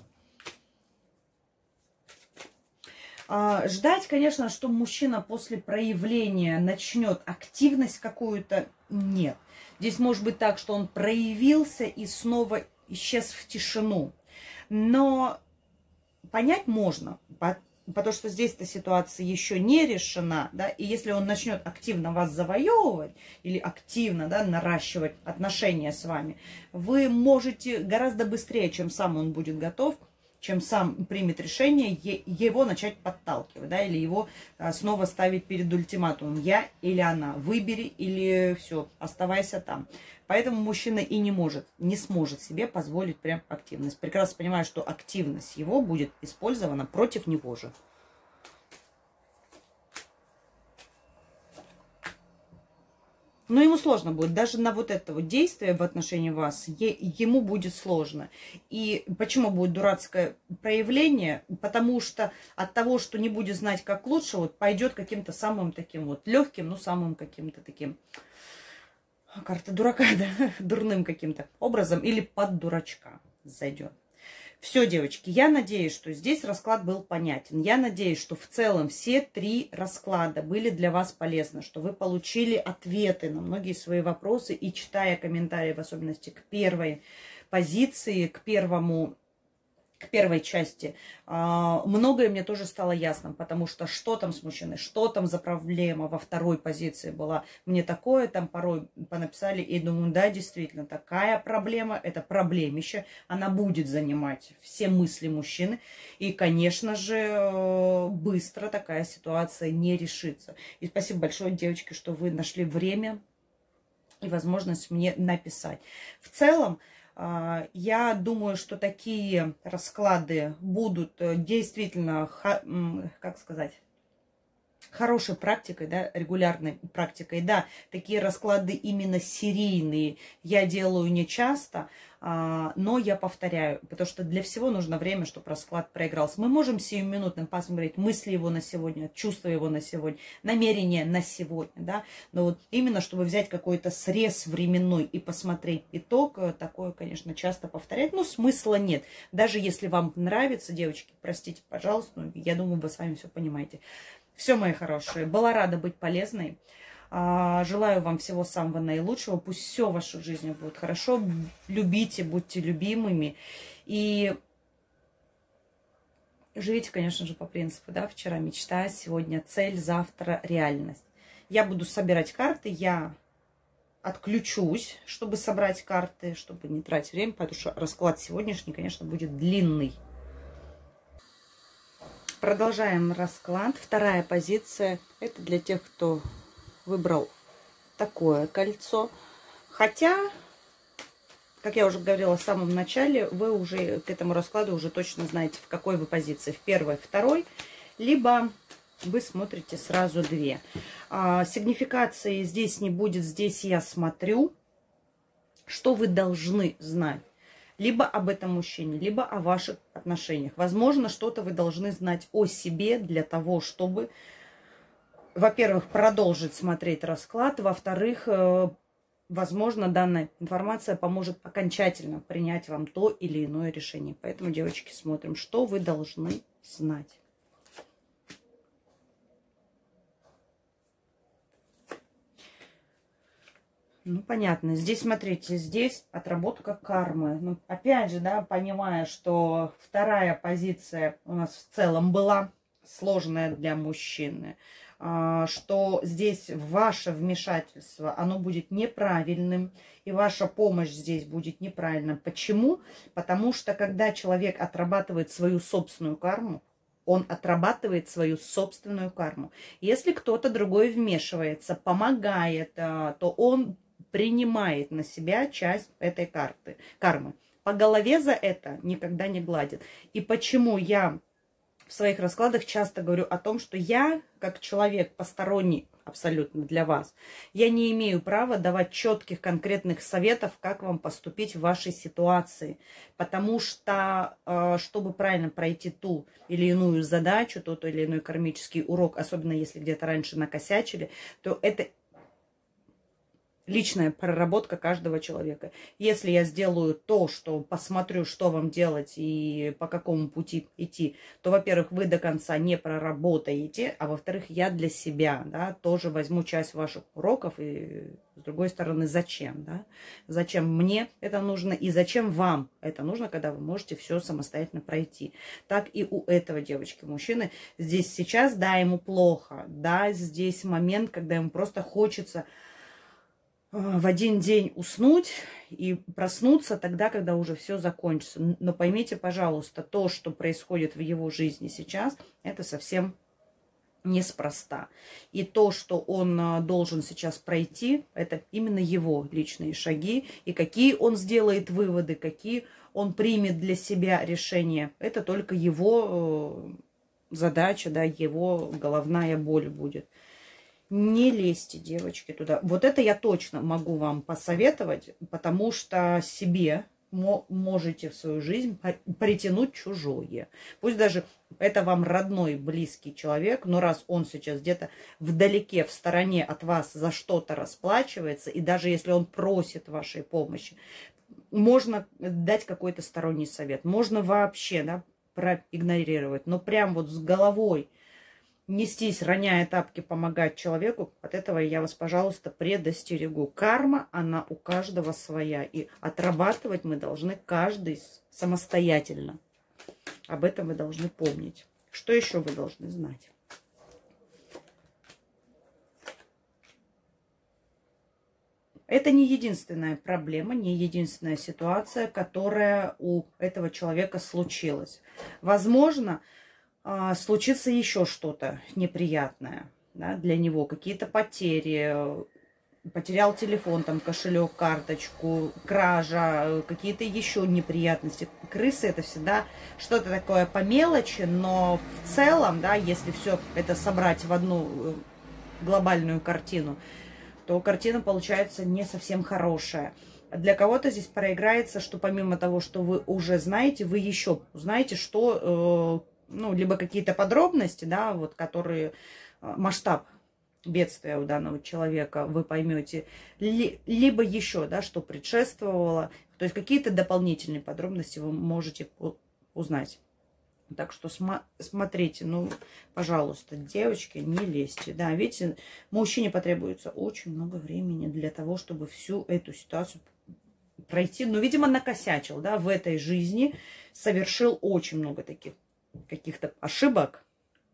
A: Ждать, конечно, что мужчина после проявления начнет активность какую-то, нет. Здесь может быть так, что он проявился и снова исчез в тишину. Но понять можно, потому что здесь эта ситуация еще не решена, да, и если он начнет активно вас завоевывать или активно, да, наращивать отношения с вами, вы можете гораздо быстрее, чем сам он будет готов, чем сам примет решение, его начать подталкивать, да, или его снова ставить перед ультиматумом. Я или она, выбери или все, оставайся там. Поэтому мужчина и не сможет себе позволить прям активность. Прекрасно понимаю, что активность его будет использована против него же. Но ему сложно будет. Даже на вот это вот действие в отношении вас ему будет сложно. И почему будет дурацкое проявление? Потому что от того, что не будет знать, как лучше, вот пойдет каким-то самым таким вот легким, ну самым каким-то таким, карта дурака, да, дурным каким-то образом, или под дурачка зайдет. Все, девочки, я надеюсь, что здесь расклад был понятен. Я надеюсь, что в целом все 3 расклада были для вас полезны, что вы получили ответы на многие свои вопросы. И читая комментарии, в особенности к первой позиции, к первой части, многое мне тоже стало ясным, потому что там с мужчиной, что там за проблема во второй позиции была. Мне такое там порой понаписали, и думаю, да, действительно, такая проблема, это проблемище, она будет занимать все мысли мужчины, и, конечно же, быстро такая ситуация не решится. И спасибо большое, девочки, что вы нашли время и возможность мне написать. В целом, я думаю, что такие расклады будут действительно, как сказать, хорошей практикой, да, регулярной практикой. Да, такие расклады именно серийные я делаю не часто, но я повторяю, потому что для всего нужно время, чтобы расклад проигрался. Мы можем сиюминутно посмотреть мысли его на сегодня, чувства его на сегодня, намерения на сегодня, да, но вот именно, чтобы взять какой-то срез временной и посмотреть итог, такое, конечно, часто повторять, но смысла нет. Даже если вам нравится, девочки, простите, пожалуйста, но я думаю, вы с вами все понимаете. Все, мои хорошие, была рада быть полезной. Желаю вам всего самого наилучшего. Пусть все в вашей жизни будет хорошо. Любите, будьте любимыми. И живите, конечно же, по принципу, да, вчера мечта, сегодня цель, завтра реальность. Я буду собирать карты, я отключусь, чтобы собрать карты, чтобы не тратить время, потому что расклад сегодняшний, конечно, будет длинный. Продолжаем расклад. Вторая позиция. Это для тех, кто выбрал такое кольцо. Хотя, как я уже говорила в самом начале, вы уже к этому раскладу уже точно знаете, в какой вы позиции. В первой, второй. Либо вы смотрите сразу 2. Сигнификации здесь не будет. Здесь я смотрю, что вы должны знать. Либо об этом мужчине, либо о ваших отношениях. Возможно, что-то вы должны знать о себе для того, чтобы, во-первых, продолжить смотреть расклад, во-вторых, возможно, данная информация поможет окончательно принять вам то или иное решение. Поэтому, девочки, смотрим, что вы должны знать. Ну, понятно. Здесь, смотрите, здесь отработка кармы. Ну, опять же, да, понимая, что вторая позиция у нас в целом была сложная для мужчины, что здесь ваше вмешательство, оно будет неправильным, и ваша помощь здесь будет неправильна. Почему? Потому что, когда человек отрабатывает свою собственную карму, он отрабатывает свою собственную карму. Если кто-то другой вмешивается, помогает, то он принимает на себя часть этой кармы. По голове за это никогда не гладит. И почему я в своих раскладах часто говорю о том, что я, как человек посторонний абсолютно для вас, я не имею права давать четких конкретных советов, как вам поступить в вашей ситуации. Потому что, чтобы правильно пройти ту или иную задачу, тот или иной кармический урок, особенно если где-то раньше накосячили, то это личная проработка каждого человека. Если я сделаю то, что посмотрю, что вам делать и по какому пути идти, то, во-первых, вы до конца не проработаете, а во-вторых, я для себя, да, тоже возьму часть ваших уроков. И с другой стороны, зачем? Да? Зачем мне это нужно и зачем вам это нужно, когда вы можете все самостоятельно пройти. Так и у этого девочки, мужчины. Здесь сейчас, да, ему плохо, да, здесь момент, когда ему просто хочется в один день уснуть и проснуться тогда, когда уже все закончится. Но поймите, пожалуйста, то, что происходит в его жизни сейчас, это совсем неспроста. И то, что он должен сейчас пройти, это именно его личные шаги. И какие он сделает выводы, какие он примет для себя решения, это только его задача, да, его головная боль будет. Не лезьте, девочки, туда. Вот это я точно могу вам посоветовать, потому что себе можете в свою жизнь притянуть чужое. Пусть даже это вам родной, близкий человек, но раз он сейчас где-то вдалеке, в стороне от вас за что-то расплачивается, и даже если он просит вашей помощи, можно дать какой-то сторонний совет, можно вообще, да, проигнорировать, но прям вот с головой нестись, роняя тапки, помогать человеку, от этого я вас, пожалуйста, предостерегу. Карма, она у каждого своя. И отрабатывать мы должны каждый самостоятельно. Об этом вы должны помнить. Что еще вы должны знать? Это не единственная проблема, не единственная ситуация, которая у этого человека случилась. Возможно, случится еще что-то неприятное, да, для него. Какие-то потери, потерял телефон, там, кошелек, карточку, кража, какие-то еще неприятности. Крысы — это всегда что-то такое по мелочи, но в целом, да, если все это собрать в одну глобальную картину, то картина получается не совсем хорошая. Для кого-то здесь проиграется, что помимо того, что вы уже знаете, вы еще узнаете, что ну, либо какие-то подробности, да, вот, которые масштаб бедствия у данного человека вы поймете, либо еще, да, что предшествовало, то есть какие-то дополнительные подробности вы можете узнать. Так что смотрите, ну, пожалуйста, девочки, не лезьте. Да, видите, мужчине потребуется очень много времени для того, чтобы всю эту ситуацию пройти. Но, видимо, накосячил, да, в этой жизни, совершил очень много таких каких-то ошибок,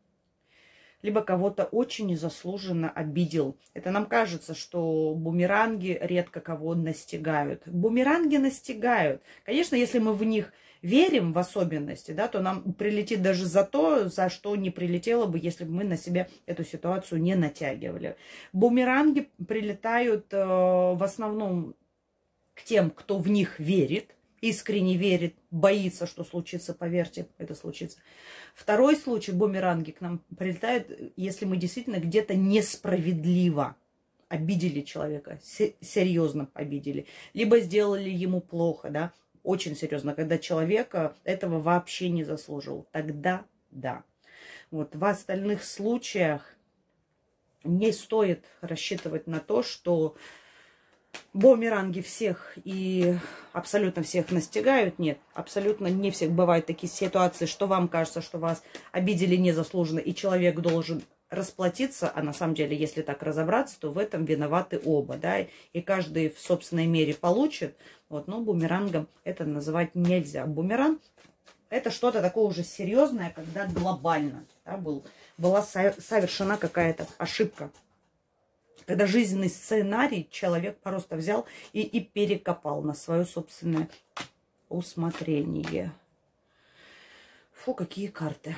A: либо кого-то очень незаслуженно обидел. Это нам кажется, что бумеранги редко кого настигают. Бумеранги настигают. Конечно, если мы в них верим в особенности, да, то нам прилетит даже за то, за что не прилетело бы, если бы мы на себя эту ситуацию не натягивали. Бумеранги прилетают в основном к тем, кто в них верит, искренне верит, боится, что случится, поверьте, это случится. Второй случай, бумеранги к нам прилетают, если мы действительно где-то несправедливо обидели человека, серьезно обидели, либо сделали ему плохо, да, очень серьезно, когда человек этого вообще не заслужил. Тогда да. Вот в остальных случаях не стоит рассчитывать на то, что бумеранги всех и абсолютно всех настигают. Нет, абсолютно не всех. Бывают такие ситуации, что вам кажется, что вас обидели незаслуженно, и человек должен расплатиться, а на самом деле, если так разобраться, то в этом виноваты оба, да, и каждый в собственной мере получит, вот, но бумерангом это называть нельзя. Бумеранг это что-то такое уже серьезное, когда глобально, да, была совершена какая-то ошибка. Когда жизненный сценарий человек просто взял и перекопал на свое собственное усмотрение. Фу, какие карты.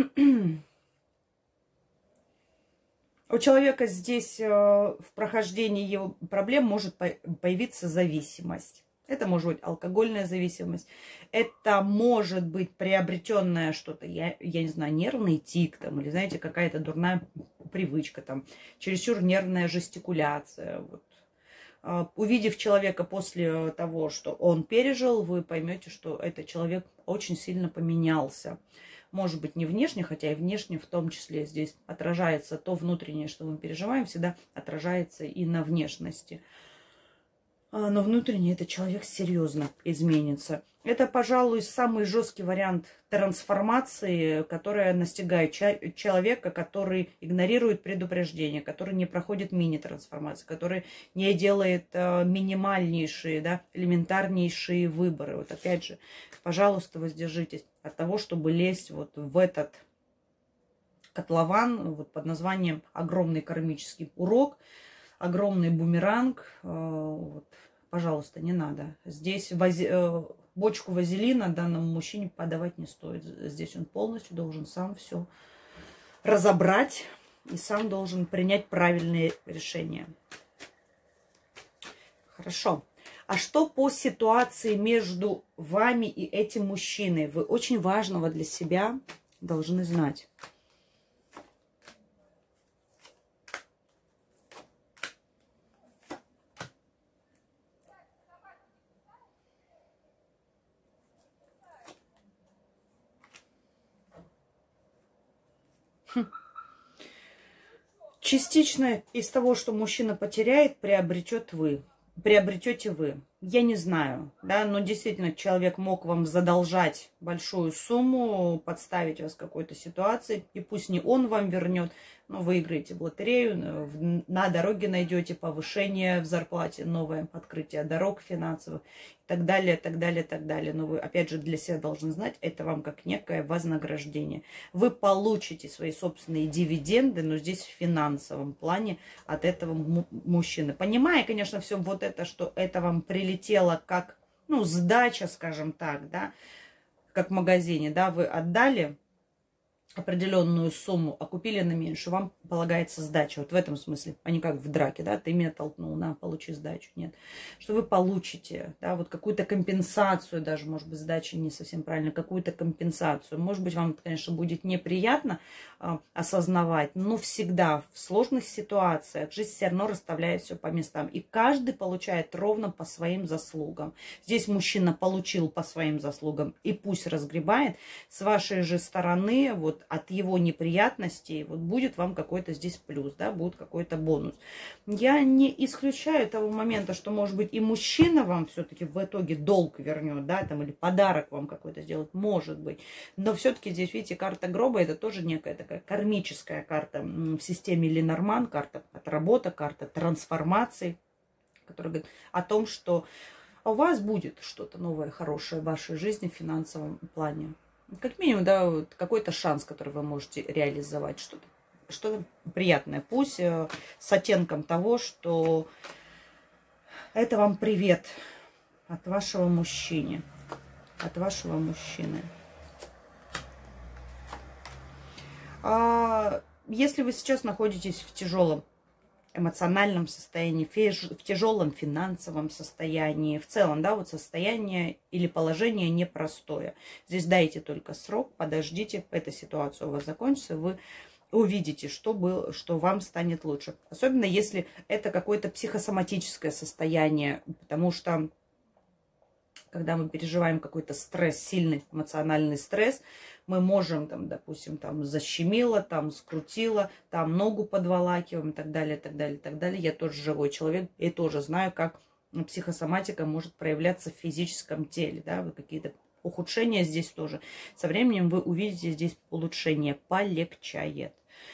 A: У человека здесь в прохождении его проблем может появиться зависимость. Это может быть алкогольная зависимость. Это может быть приобретенное что-то, я не знаю, нервный тик там, или, знаете, какая-то дурная привычка, там, чересчур нервная жестикуляция. Вот. Увидев человека после того, что он пережил, вы поймете, что этот человек очень сильно поменялся. Может быть, не внешне, хотя и внешне в том числе здесь отражается то внутреннее, что мы переживаем, всегда отражается и на внешности. Но внутренне этот человек серьезно изменится. Это, пожалуй, самый жесткий вариант трансформации, которая настигает человека, который игнорирует предупреждения, который не проходит мини-трансформации, который не делает минимальнейшие, да, элементарнейшие выборы. Вот опять же, пожалуйста, воздержитесь от того, чтобы лезть вот в этот котлован вот под названием «Огромный кармический урок», огромный бумеранг. Вот, пожалуйста, не надо. Здесь бочку вазелина данному мужчине подавать не стоит. Здесь он полностью должен сам все разобрать и сам должен принять правильные решения. Хорошо. А что по ситуации между вами и этим мужчиной? Вы очень важного для себя должны знать. Частично из того, что мужчина потеряет, приобретете вы. Я не знаю, да, но действительно человек мог вам задолжать большую сумму, подставить вас в какой-то ситуации, и пусть не он вам вернет, но выиграете в лотерею, на дороге найдете повышение в зарплате, новое открытие дорог финансовых и так далее, так далее, так далее. Но вы, опять же, для себя должны знать, это вам как некое вознаграждение. Вы получите свои собственные дивиденды, но здесь в финансовом плане от этого мужчины. Понимая, конечно, все вот это, что это вам прилетело как, ну, сдача, скажем так, да, как в магазине, да, вы отдали определенную сумму, а купили на меньше, вам полагается сдача. Вот в этом смысле, а не как в драке, да, ты меня толкнул, на, получи сдачу. Нет. Что вы получите, да, вот какую-то компенсацию, даже, может быть, сдача не совсем правильно, какую-то компенсацию. Может быть, вам, конечно, будет неприятно осознавать, но всегда в сложных ситуациях жизнь все равно расставляет все по местам. И каждый получает ровно по своим заслугам. Здесь мужчина получил по своим заслугам, и пусть разгребает. С вашей же стороны, вот, от его неприятностей вот будет вам какой-то здесь плюс, да, будет какой-то бонус. Я не исключаю того момента, что, может быть, и мужчина вам все-таки в итоге долг вернет, да, там, или подарок вам какой-то сделает, может быть. Но все-таки здесь, видите, карта гроба, это тоже некая такая кармическая карта в системе Ленорман, карта отработа, карта трансформации, которая говорит о том, что у вас будет что-то новое, хорошее в вашей жизни в финансовом плане. Как минимум, да, вот какой-то шанс, который вы можете реализовать, что-то приятное. Пусть с оттенком того, что это вам привет от вашего мужчины. От вашего мужчины. Если вы сейчас находитесь в тяжелом эмоциональном состоянии, в тяжелом финансовом состоянии, в целом, да, вот состояние или положение непростое. Здесь дайте только срок, подождите, эта ситуация у вас закончится, вы увидите, что вам станет лучше. Особенно если это какое-то психосоматическое состояние, потому что когда мы переживаем какой-то стресс, сильный эмоциональный стресс, Мы можем, там, допустим, там защемило, там скрутило, там ногу подволакиваем и так далее, и так далее, и так далее. Я тоже живой человек и тоже знаю, как психосоматика может проявляться в физическом теле, да, вот какие-то ухудшения здесь тоже. Со временем вы увидите здесь улучшение, полегчает.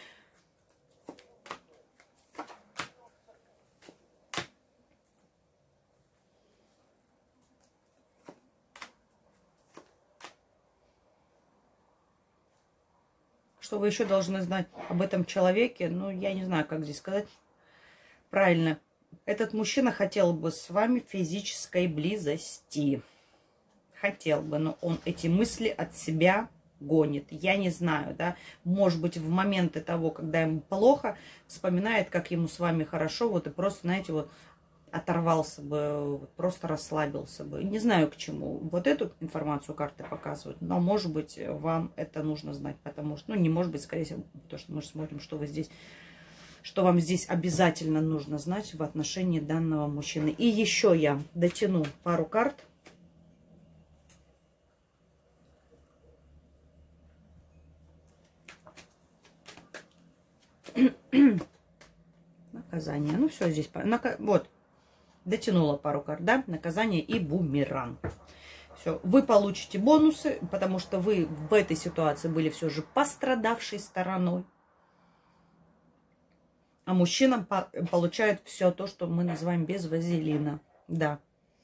A: Что вы еще должны знать об этом человеке? Ну, я не знаю, как здесь сказать правильно. Этот мужчина хотел бы с вами физической близости. Хотел бы, но он эти мысли от себя гонит. Я не знаю, да. Может быть, в моменты того, когда ему плохо, вспоминает, как ему с вами хорошо, вот и просто, знаете, вот оторвался бы, просто расслабился бы. Не знаю, к чему вот эту информацию карты показывают, но, может быть, вам это нужно знать, потому что, ну, не может быть, скорее всего, потому что мы же смотрим, что вы здесь, что вам здесь обязательно нужно знать в отношении данного мужчины. И еще я дотяну пару карт. Наказание. Ну, все здесь. Вот. Дотянула пару карт, да? Наказание и бумеранг. Все. Вы получите бонусы, потому что вы в этой ситуации были все же пострадавшей стороной. А мужчина получает все то, что мы называем без вазелина. Да.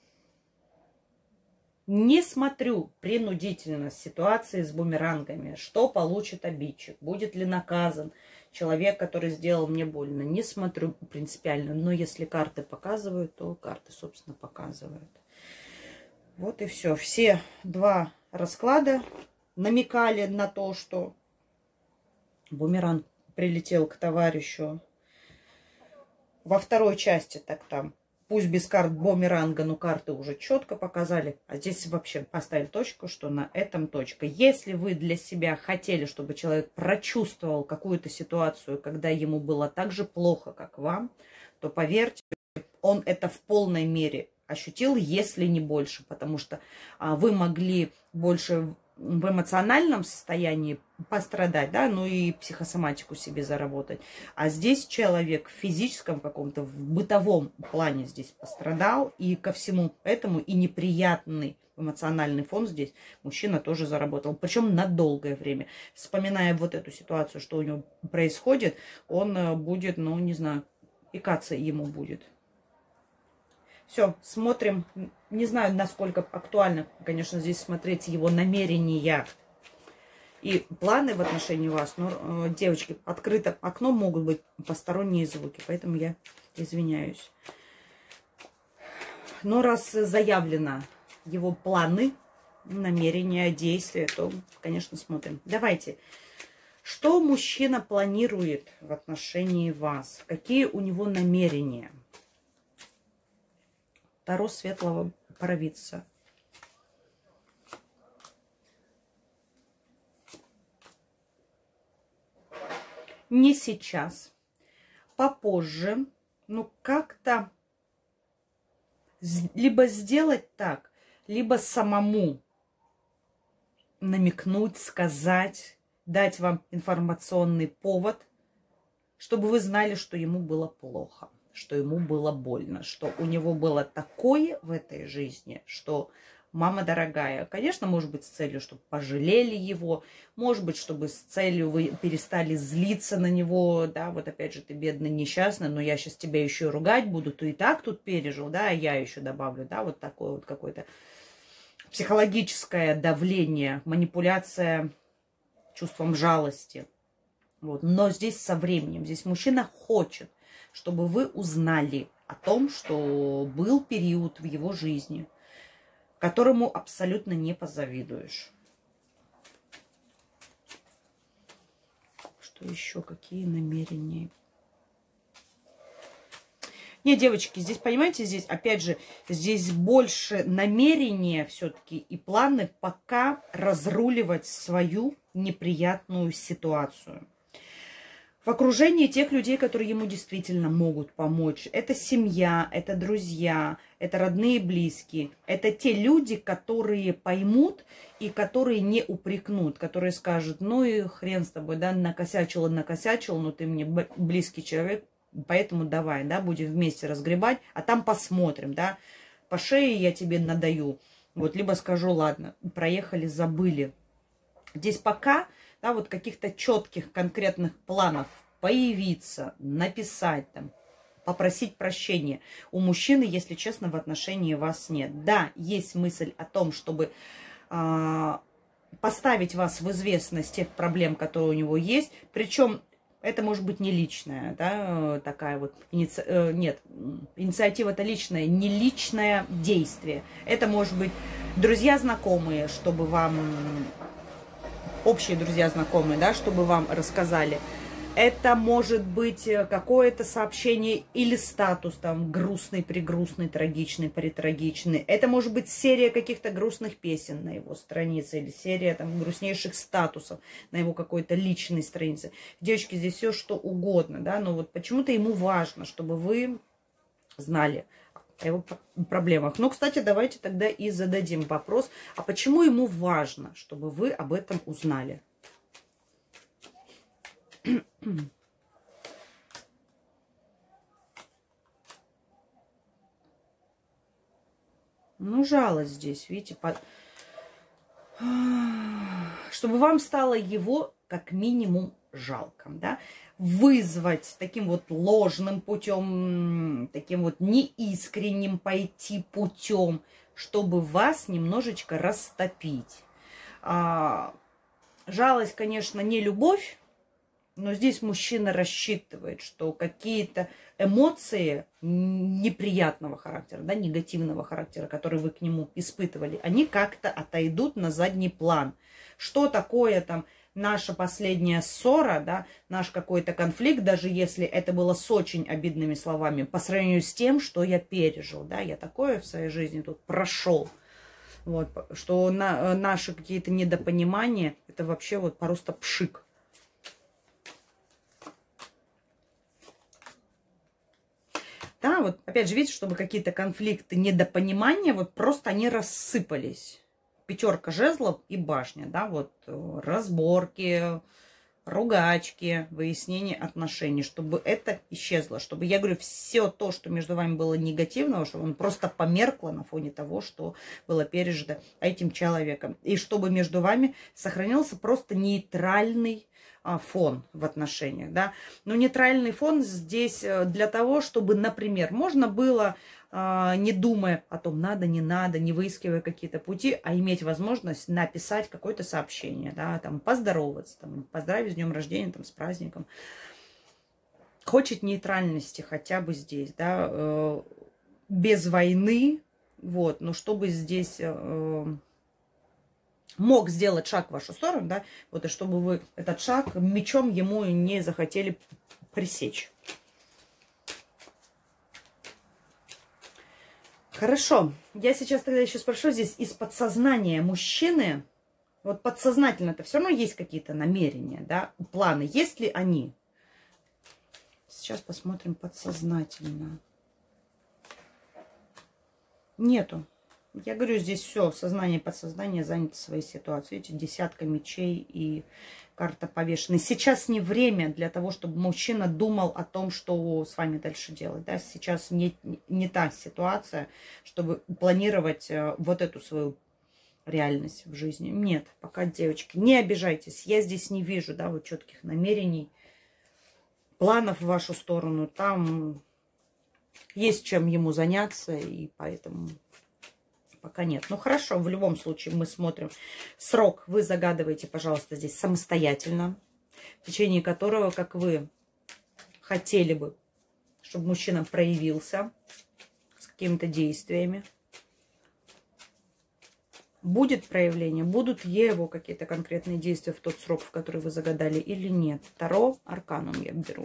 A: Не смотрю принудительно ситуации с бумерангами. Что получит обидчик? Будет ли наказан человек, который сделал мне больно? Не смотрю принципиально. Но если карты показывают, то карты, собственно, показывают. Вот и все. Все два расклада намекали на то, что бумеранг прилетел к товарищу. Во второй части так там. Пусть без карт бумеранга, но карты уже четко показали. А здесь вообще поставили точку, что на этом точка. Если вы для себя хотели, чтобы человек прочувствовал какую-то ситуацию, когда ему было так же плохо, как вам, то поверьте, он это в полной мере ощутил, если не больше. Потому что вы могли больше в эмоциональном состоянии пострадать, да, ну и психосоматику себе заработать. А здесь человек в физическом каком-то, в бытовом плане здесь пострадал. И ко всему этому и неприятный эмоциональный фон здесь мужчина тоже заработал. Причем на долгое время. Вспоминая вот эту ситуацию, что у него происходит, он будет, ну, не знаю, икаться ему будет. Все, смотрим. Не знаю, насколько актуально, конечно, здесь смотреть его намерения и планы в отношении вас. Но, девочки, открыто окно, могут быть посторонние звуки, поэтому я извиняюсь. Но раз заявлено его планы, намерения, действия, то, конечно, смотрим. Давайте. Что мужчина планирует в отношении вас? Какие у него намерения? Таро светлого провидца. Не сейчас, попозже, но как-то либо сделать так, либо самому намекнуть, сказать, дать вам информационный повод, чтобы вы знали, что ему было плохо, что ему было больно, что у него было такое в этой жизни, что, мама дорогая, конечно, может быть, с целью, чтобы пожалели его, может быть, чтобы с целью вы перестали злиться на него, да, вот опять же, ты бедный, несчастный, но я сейчас тебя еще и ругать буду, ты и так тут пережил, да, а я еще добавлю, да, вот такое вот какое-то психологическое давление, манипуляция чувством жалости. Вот. Но здесь со временем, здесь мужчина хочет, чтобы вы узнали о том, что был период в его жизни, которому абсолютно не позавидуешь. Что еще? Какие намерения? Не, девочки, здесь, понимаете, здесь, опять же, здесь больше намерения все-таки и планы пока разруливать свою неприятную ситуацию. в окружении тех людей, которые ему действительно могут помочь. Это семья, это друзья, это родные и близкие. Это те люди, которые поймут и которые не упрекнут, которые скажут: ну и хрен с тобой, да, накосячил и накосячил, но ты мне близкий человек, поэтому давай, да, будем вместе разгребать, а там посмотрим, да, по шее я тебе надаю. Вот, либо скажу: ладно, проехали, забыли. Здесь пока, да, вот каких-то четких конкретных планов появиться, написать там, попросить прощения у мужчины, если честно, в отношении вас нет. Да, есть мысль о том, чтобы поставить вас в известность тех проблем, которые у него есть, причем это может быть не личная, да, такая вот, нет, инициатива это личная, не личное действие. Это может быть друзья, знакомые, чтобы вам, общие друзья, знакомые, да, чтобы вам рассказали. Это может быть какое-то сообщение или статус там грустный, пригрустный, трагичный, притрагичный. Это может быть серия каких-то грустных песен на его странице или серия там грустнейших статусов на его какой-то личной странице. Девочки, здесь все что угодно, да, но вот почему-то ему важно, чтобы вы знали о его проблемах. Но, кстати, давайте тогда и зададим вопрос, а почему ему важно, чтобы вы об этом узнали? Ну, жалость здесь, видите, чтобы вам стало его как минимум жалко, да, вызвать таким вот ложным путем, таким вот неискренним пойти путем, чтобы вас немножечко растопить. Жалость, конечно, не любовь, но здесь мужчина рассчитывает, что какие-то эмоции неприятного характера, да, негативного характера, которые вы к нему испытывали, они как-то отойдут на задний план. Что такое там наша последняя ссора, да, наш какой-то конфликт, даже если это было с очень обидными словами, по сравнению с тем, что я пережил, да, я такое в своей жизни тут прошел. Вот, что наши какие-то недопонимания, это вообще вот просто пшик. Да, вот опять же, видите, чтобы какие-то конфликты, недопонимания, вот просто они рассыпались. Пятерка жезлов и башня, да, вот разборки, ругачки, выяснение отношений, чтобы это исчезло, чтобы, я говорю, все то, что между вами было негативного, чтобы он просто померкло на фоне того, что было пережито этим человеком. И чтобы между вами сохранился просто нейтральный фон в отношениях, да. Но нейтральный фон здесь для того, чтобы, например, можно было, не думая о том, надо, не выискивая какие-то пути, а иметь возможность написать какое-то сообщение, да, там, поздороваться, там, поздравить с днем рождения, там, с праздником. Хочет нейтральности хотя бы здесь, да, без войны, вот, но чтобы здесь мог сделать шаг в вашу сторону, да, вот, и чтобы вы этот шаг мечом ему не захотели пресечь. Хорошо, я сейчас тогда еще спрошу здесь из подсознания мужчины, вот подсознательно-то все равно есть какие-то намерения, да, планы, есть ли они? Сейчас посмотрим подсознательно. Нету. Я говорю, здесь все, сознание и подсознание заняты своей ситуацией. Видите, десятка мечей и карта повешенной. Сейчас не время для того, чтобы мужчина думал о том, что с вами дальше делать. Да? Сейчас не та ситуация, чтобы планировать вот эту свою реальность в жизни. Нет, пока, девочки, не обижайтесь. Я здесь не вижу, да, вот четких намерений, планов в вашу сторону. Там есть чем ему заняться, и поэтому... Пока нет. Ну, хорошо, в любом случае мы смотрим. Срок вы загадываете, пожалуйста, здесь самостоятельно, в течение которого, как вы хотели бы, чтобы мужчина проявился с какими-то действиями. Будет проявление, будут его какие-то конкретные действия в тот срок, в который вы загадали, или нет. Таро, арканум я беру.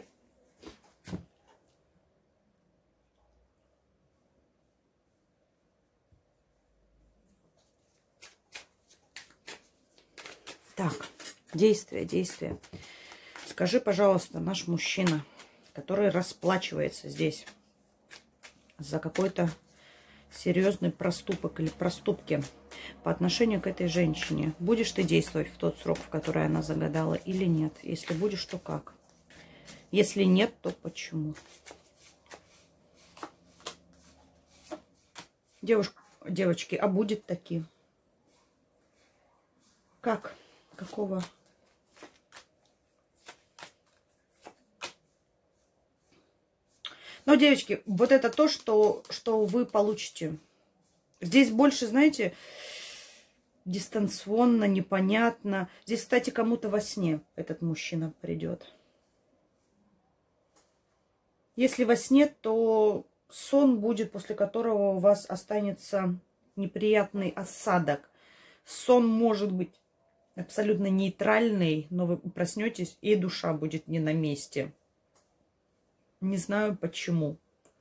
A: Так, действия. Скажи, пожалуйста, наш мужчина, который расплачивается здесь за какой-то серьезный проступок или проступки по отношению к этой женщине. Будешь ты действовать в тот срок, в который она загадала, или нет? Если будешь, то как? Если нет, то почему? Девочки, а будет таки? Как? Какого? Но, девочки, вот это то, что вы получите. Здесь больше, знаете, дистанционно, непонятно. Здесь, кстати, кому-то во сне этот мужчина придет. Если во сне, то сон будет, после которого у вас останется неприятный осадок. Сон может быть абсолютно нейтральный, но вы проснетесь, и душа будет не на месте. Не знаю почему.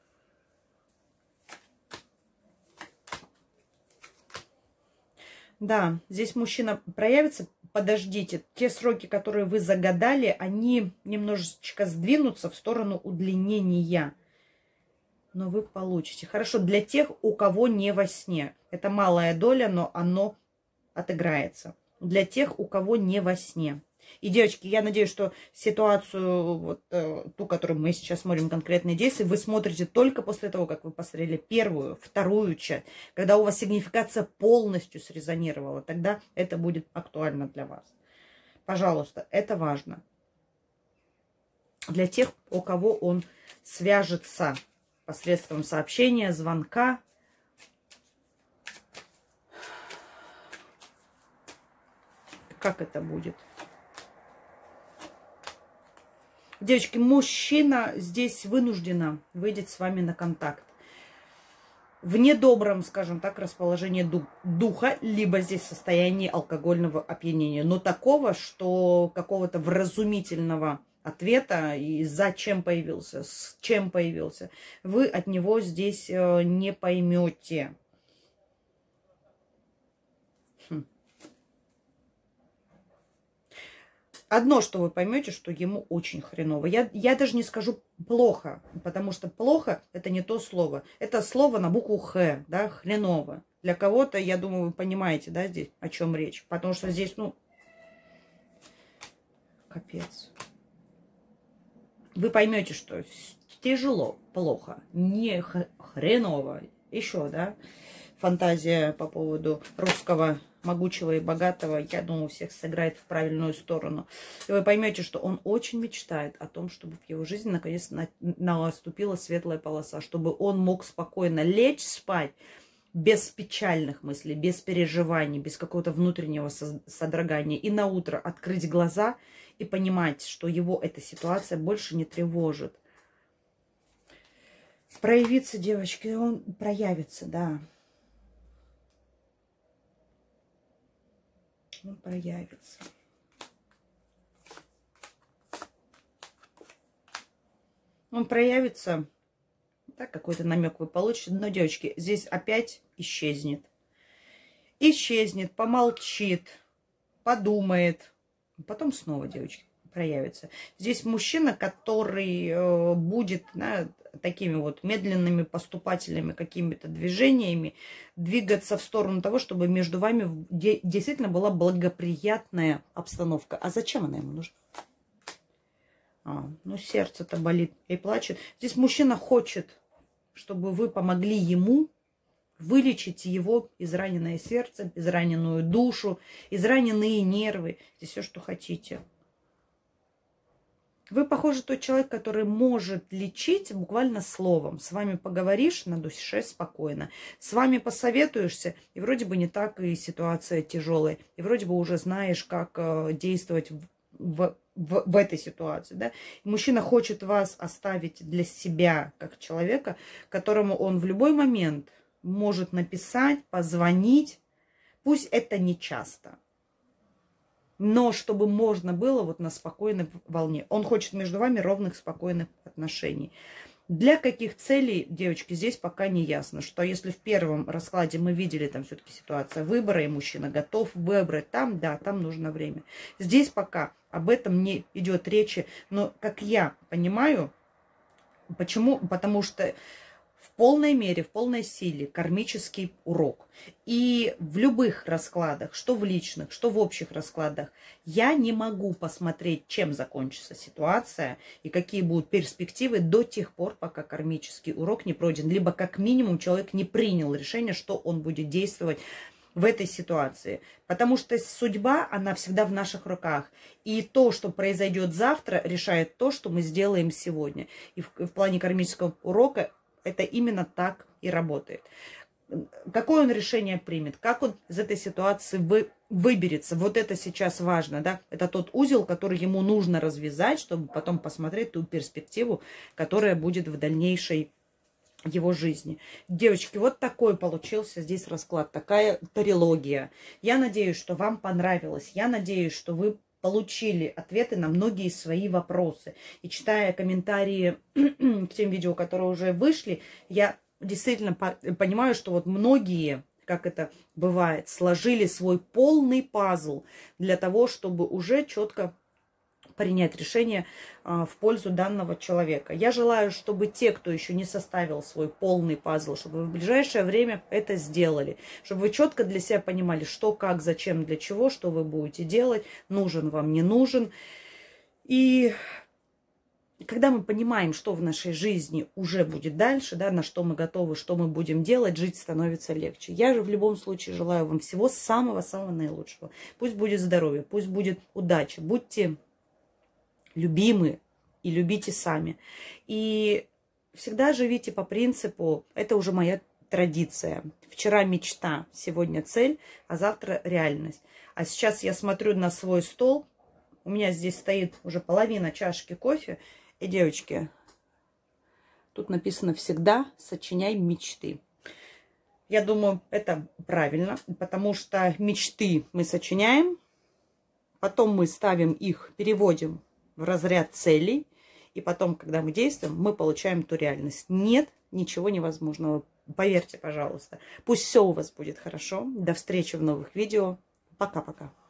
A: Да, здесь мужчина проявится. Подождите, те сроки, которые вы загадали, они немножечко сдвинутся в сторону удлинения. Но вы получите. Хорошо, для тех, у кого не во сне. Это малая доля, но оно отыграется. Для тех, у кого не во сне. И, девочки, я надеюсь, что ситуацию, вот ту, которую мы сейчас смотрим, конкретные действия, вы смотрите только после того, как вы посмотрели первую, вторую часть, когда у вас сигнификация полностью срезонировала, тогда это будет актуально для вас. Пожалуйста, это важно. Для тех, у кого он свяжется посредством сообщения, звонка. Как это будет? Девочки, мужчина здесь вынужденно выйдет с вами на контакт. В недобром, скажем так, расположении духа, либо здесь состоянии алкогольного опьянения. Но такого, что какого-то вразумительного ответа и зачем появился, с чем появился, вы от него здесь не поймете. Одно, что вы поймете, что ему очень хреново. Я даже не скажу плохо, потому что плохо это не то слово. Это слово на букву Х, да, хреново. Для кого-то, я думаю, вы понимаете, да, здесь о чем речь. Потому что здесь, ну, капец. Вы поймете, что тяжело, плохо, не хреново. Еще, да, фантазия по поводу русского могучего и богатого, я думаю, всех сыграет в правильную сторону. И вы поймете, что он очень мечтает о том, чтобы в его жизни наконец наступила светлая полоса, чтобы он мог спокойно лечь спать без печальных мыслей, без переживаний, без какого-то внутреннего содрогания. И на утро открыть глаза и понимать, что его эта ситуация больше не тревожит. Проявиться, девочки, он проявится, да. Он проявится. Он проявится. Так, какой-то намек вы получите. Но, девочки, здесь опять исчезнет. Исчезнет, помолчит, подумает. Потом снова, девочки, проявится. Здесь мужчина, который будет, да, такими вот медленными поступательными какими-то движениями двигаться в сторону того, чтобы между вами действительно была благоприятная обстановка. А зачем она ему нужна? Ну, сердце-то болит и плачет. Здесь мужчина хочет, чтобы вы помогли ему вылечить его израненное сердце, израненную душу, израненные нервы. Здесь все, что хотите. Вы, похоже, тот человек, который может лечить буквально словом. С вами поговоришь, на душе спокойно. С вами посоветуешься, и вроде бы не так и ситуация тяжелая. И вроде бы уже знаешь, как действовать в этой ситуации. Да? Мужчина хочет вас оставить для себя, как человека, которому он в любой момент может написать, позвонить. Пусть это не часто. Но чтобы можно было вот на спокойной волне. Он хочет между вами ровных, спокойных отношений. Для каких целей, девочки, здесь пока не ясно. Что если в первом раскладе мы видели, там все-таки ситуация выбора, и мужчина готов выбрать, там, да, там нужно время. Здесь пока об этом не идет речи. Но, как я понимаю, почему? Потому что в полной мере, в полной силе кармический урок. И в любых раскладах, что в личных, что в общих раскладах, я не могу посмотреть, чем закончится ситуация и какие будут перспективы до тех пор, пока кармический урок не пройден. Либо как минимум человек не принял решение, что он будет действовать в этой ситуации. Потому что судьба, она всегда в наших руках. И то, что произойдет завтра, решает то, что мы сделаем сегодня. И в плане кармического урока это именно так и работает. Какое он решение примет, как он из этой ситуации выберется, вот это сейчас важно, да? Это тот узел, который ему нужно развязать, чтобы потом посмотреть ту перспективу, которая будет в дальнейшей его жизни. Девочки, вот такой получился здесь расклад, такая тарология. Я надеюсь, что вам понравилось, я надеюсь, что вы получили ответы на многие свои вопросы. И читая комментарии к тем видео, которые уже вышли, я действительно понимаю, что вот многие, как это бывает, сложили свой полный пазл для того, чтобы уже четко принять решение в пользу данного человека. Я желаю, чтобы те, кто еще не составил свой полный пазл, чтобы вы в ближайшее время это сделали. Чтобы вы четко для себя понимали, что, как, зачем, для чего, что вы будете делать, нужен вам, не нужен. И когда мы понимаем, что в нашей жизни уже будет дальше, да, на что мы готовы, что мы будем делать, жить становится легче. Я же в любом случае желаю вам всего самого-самого наилучшего. Пусть будет здоровье, пусть будет удача. Будьте любимы и любите сами. И всегда живите по принципу, это уже моя традиция. Вчера мечта, сегодня цель, а завтра реальность. А сейчас я смотрю на свой стол, у меня здесь стоит уже половина чашки кофе. И, девочки, тут написано «Всегда сочиняй мечты». Я думаю, это правильно, потому что мечты мы сочиняем, потом мы ставим их, переводим в разряд целей, и потом, когда мы действуем, мы получаем ту реальность. Нет ничего невозможного. Поверьте, пожалуйста. Пусть все у вас будет хорошо. До встречи в новых видео. Пока-пока.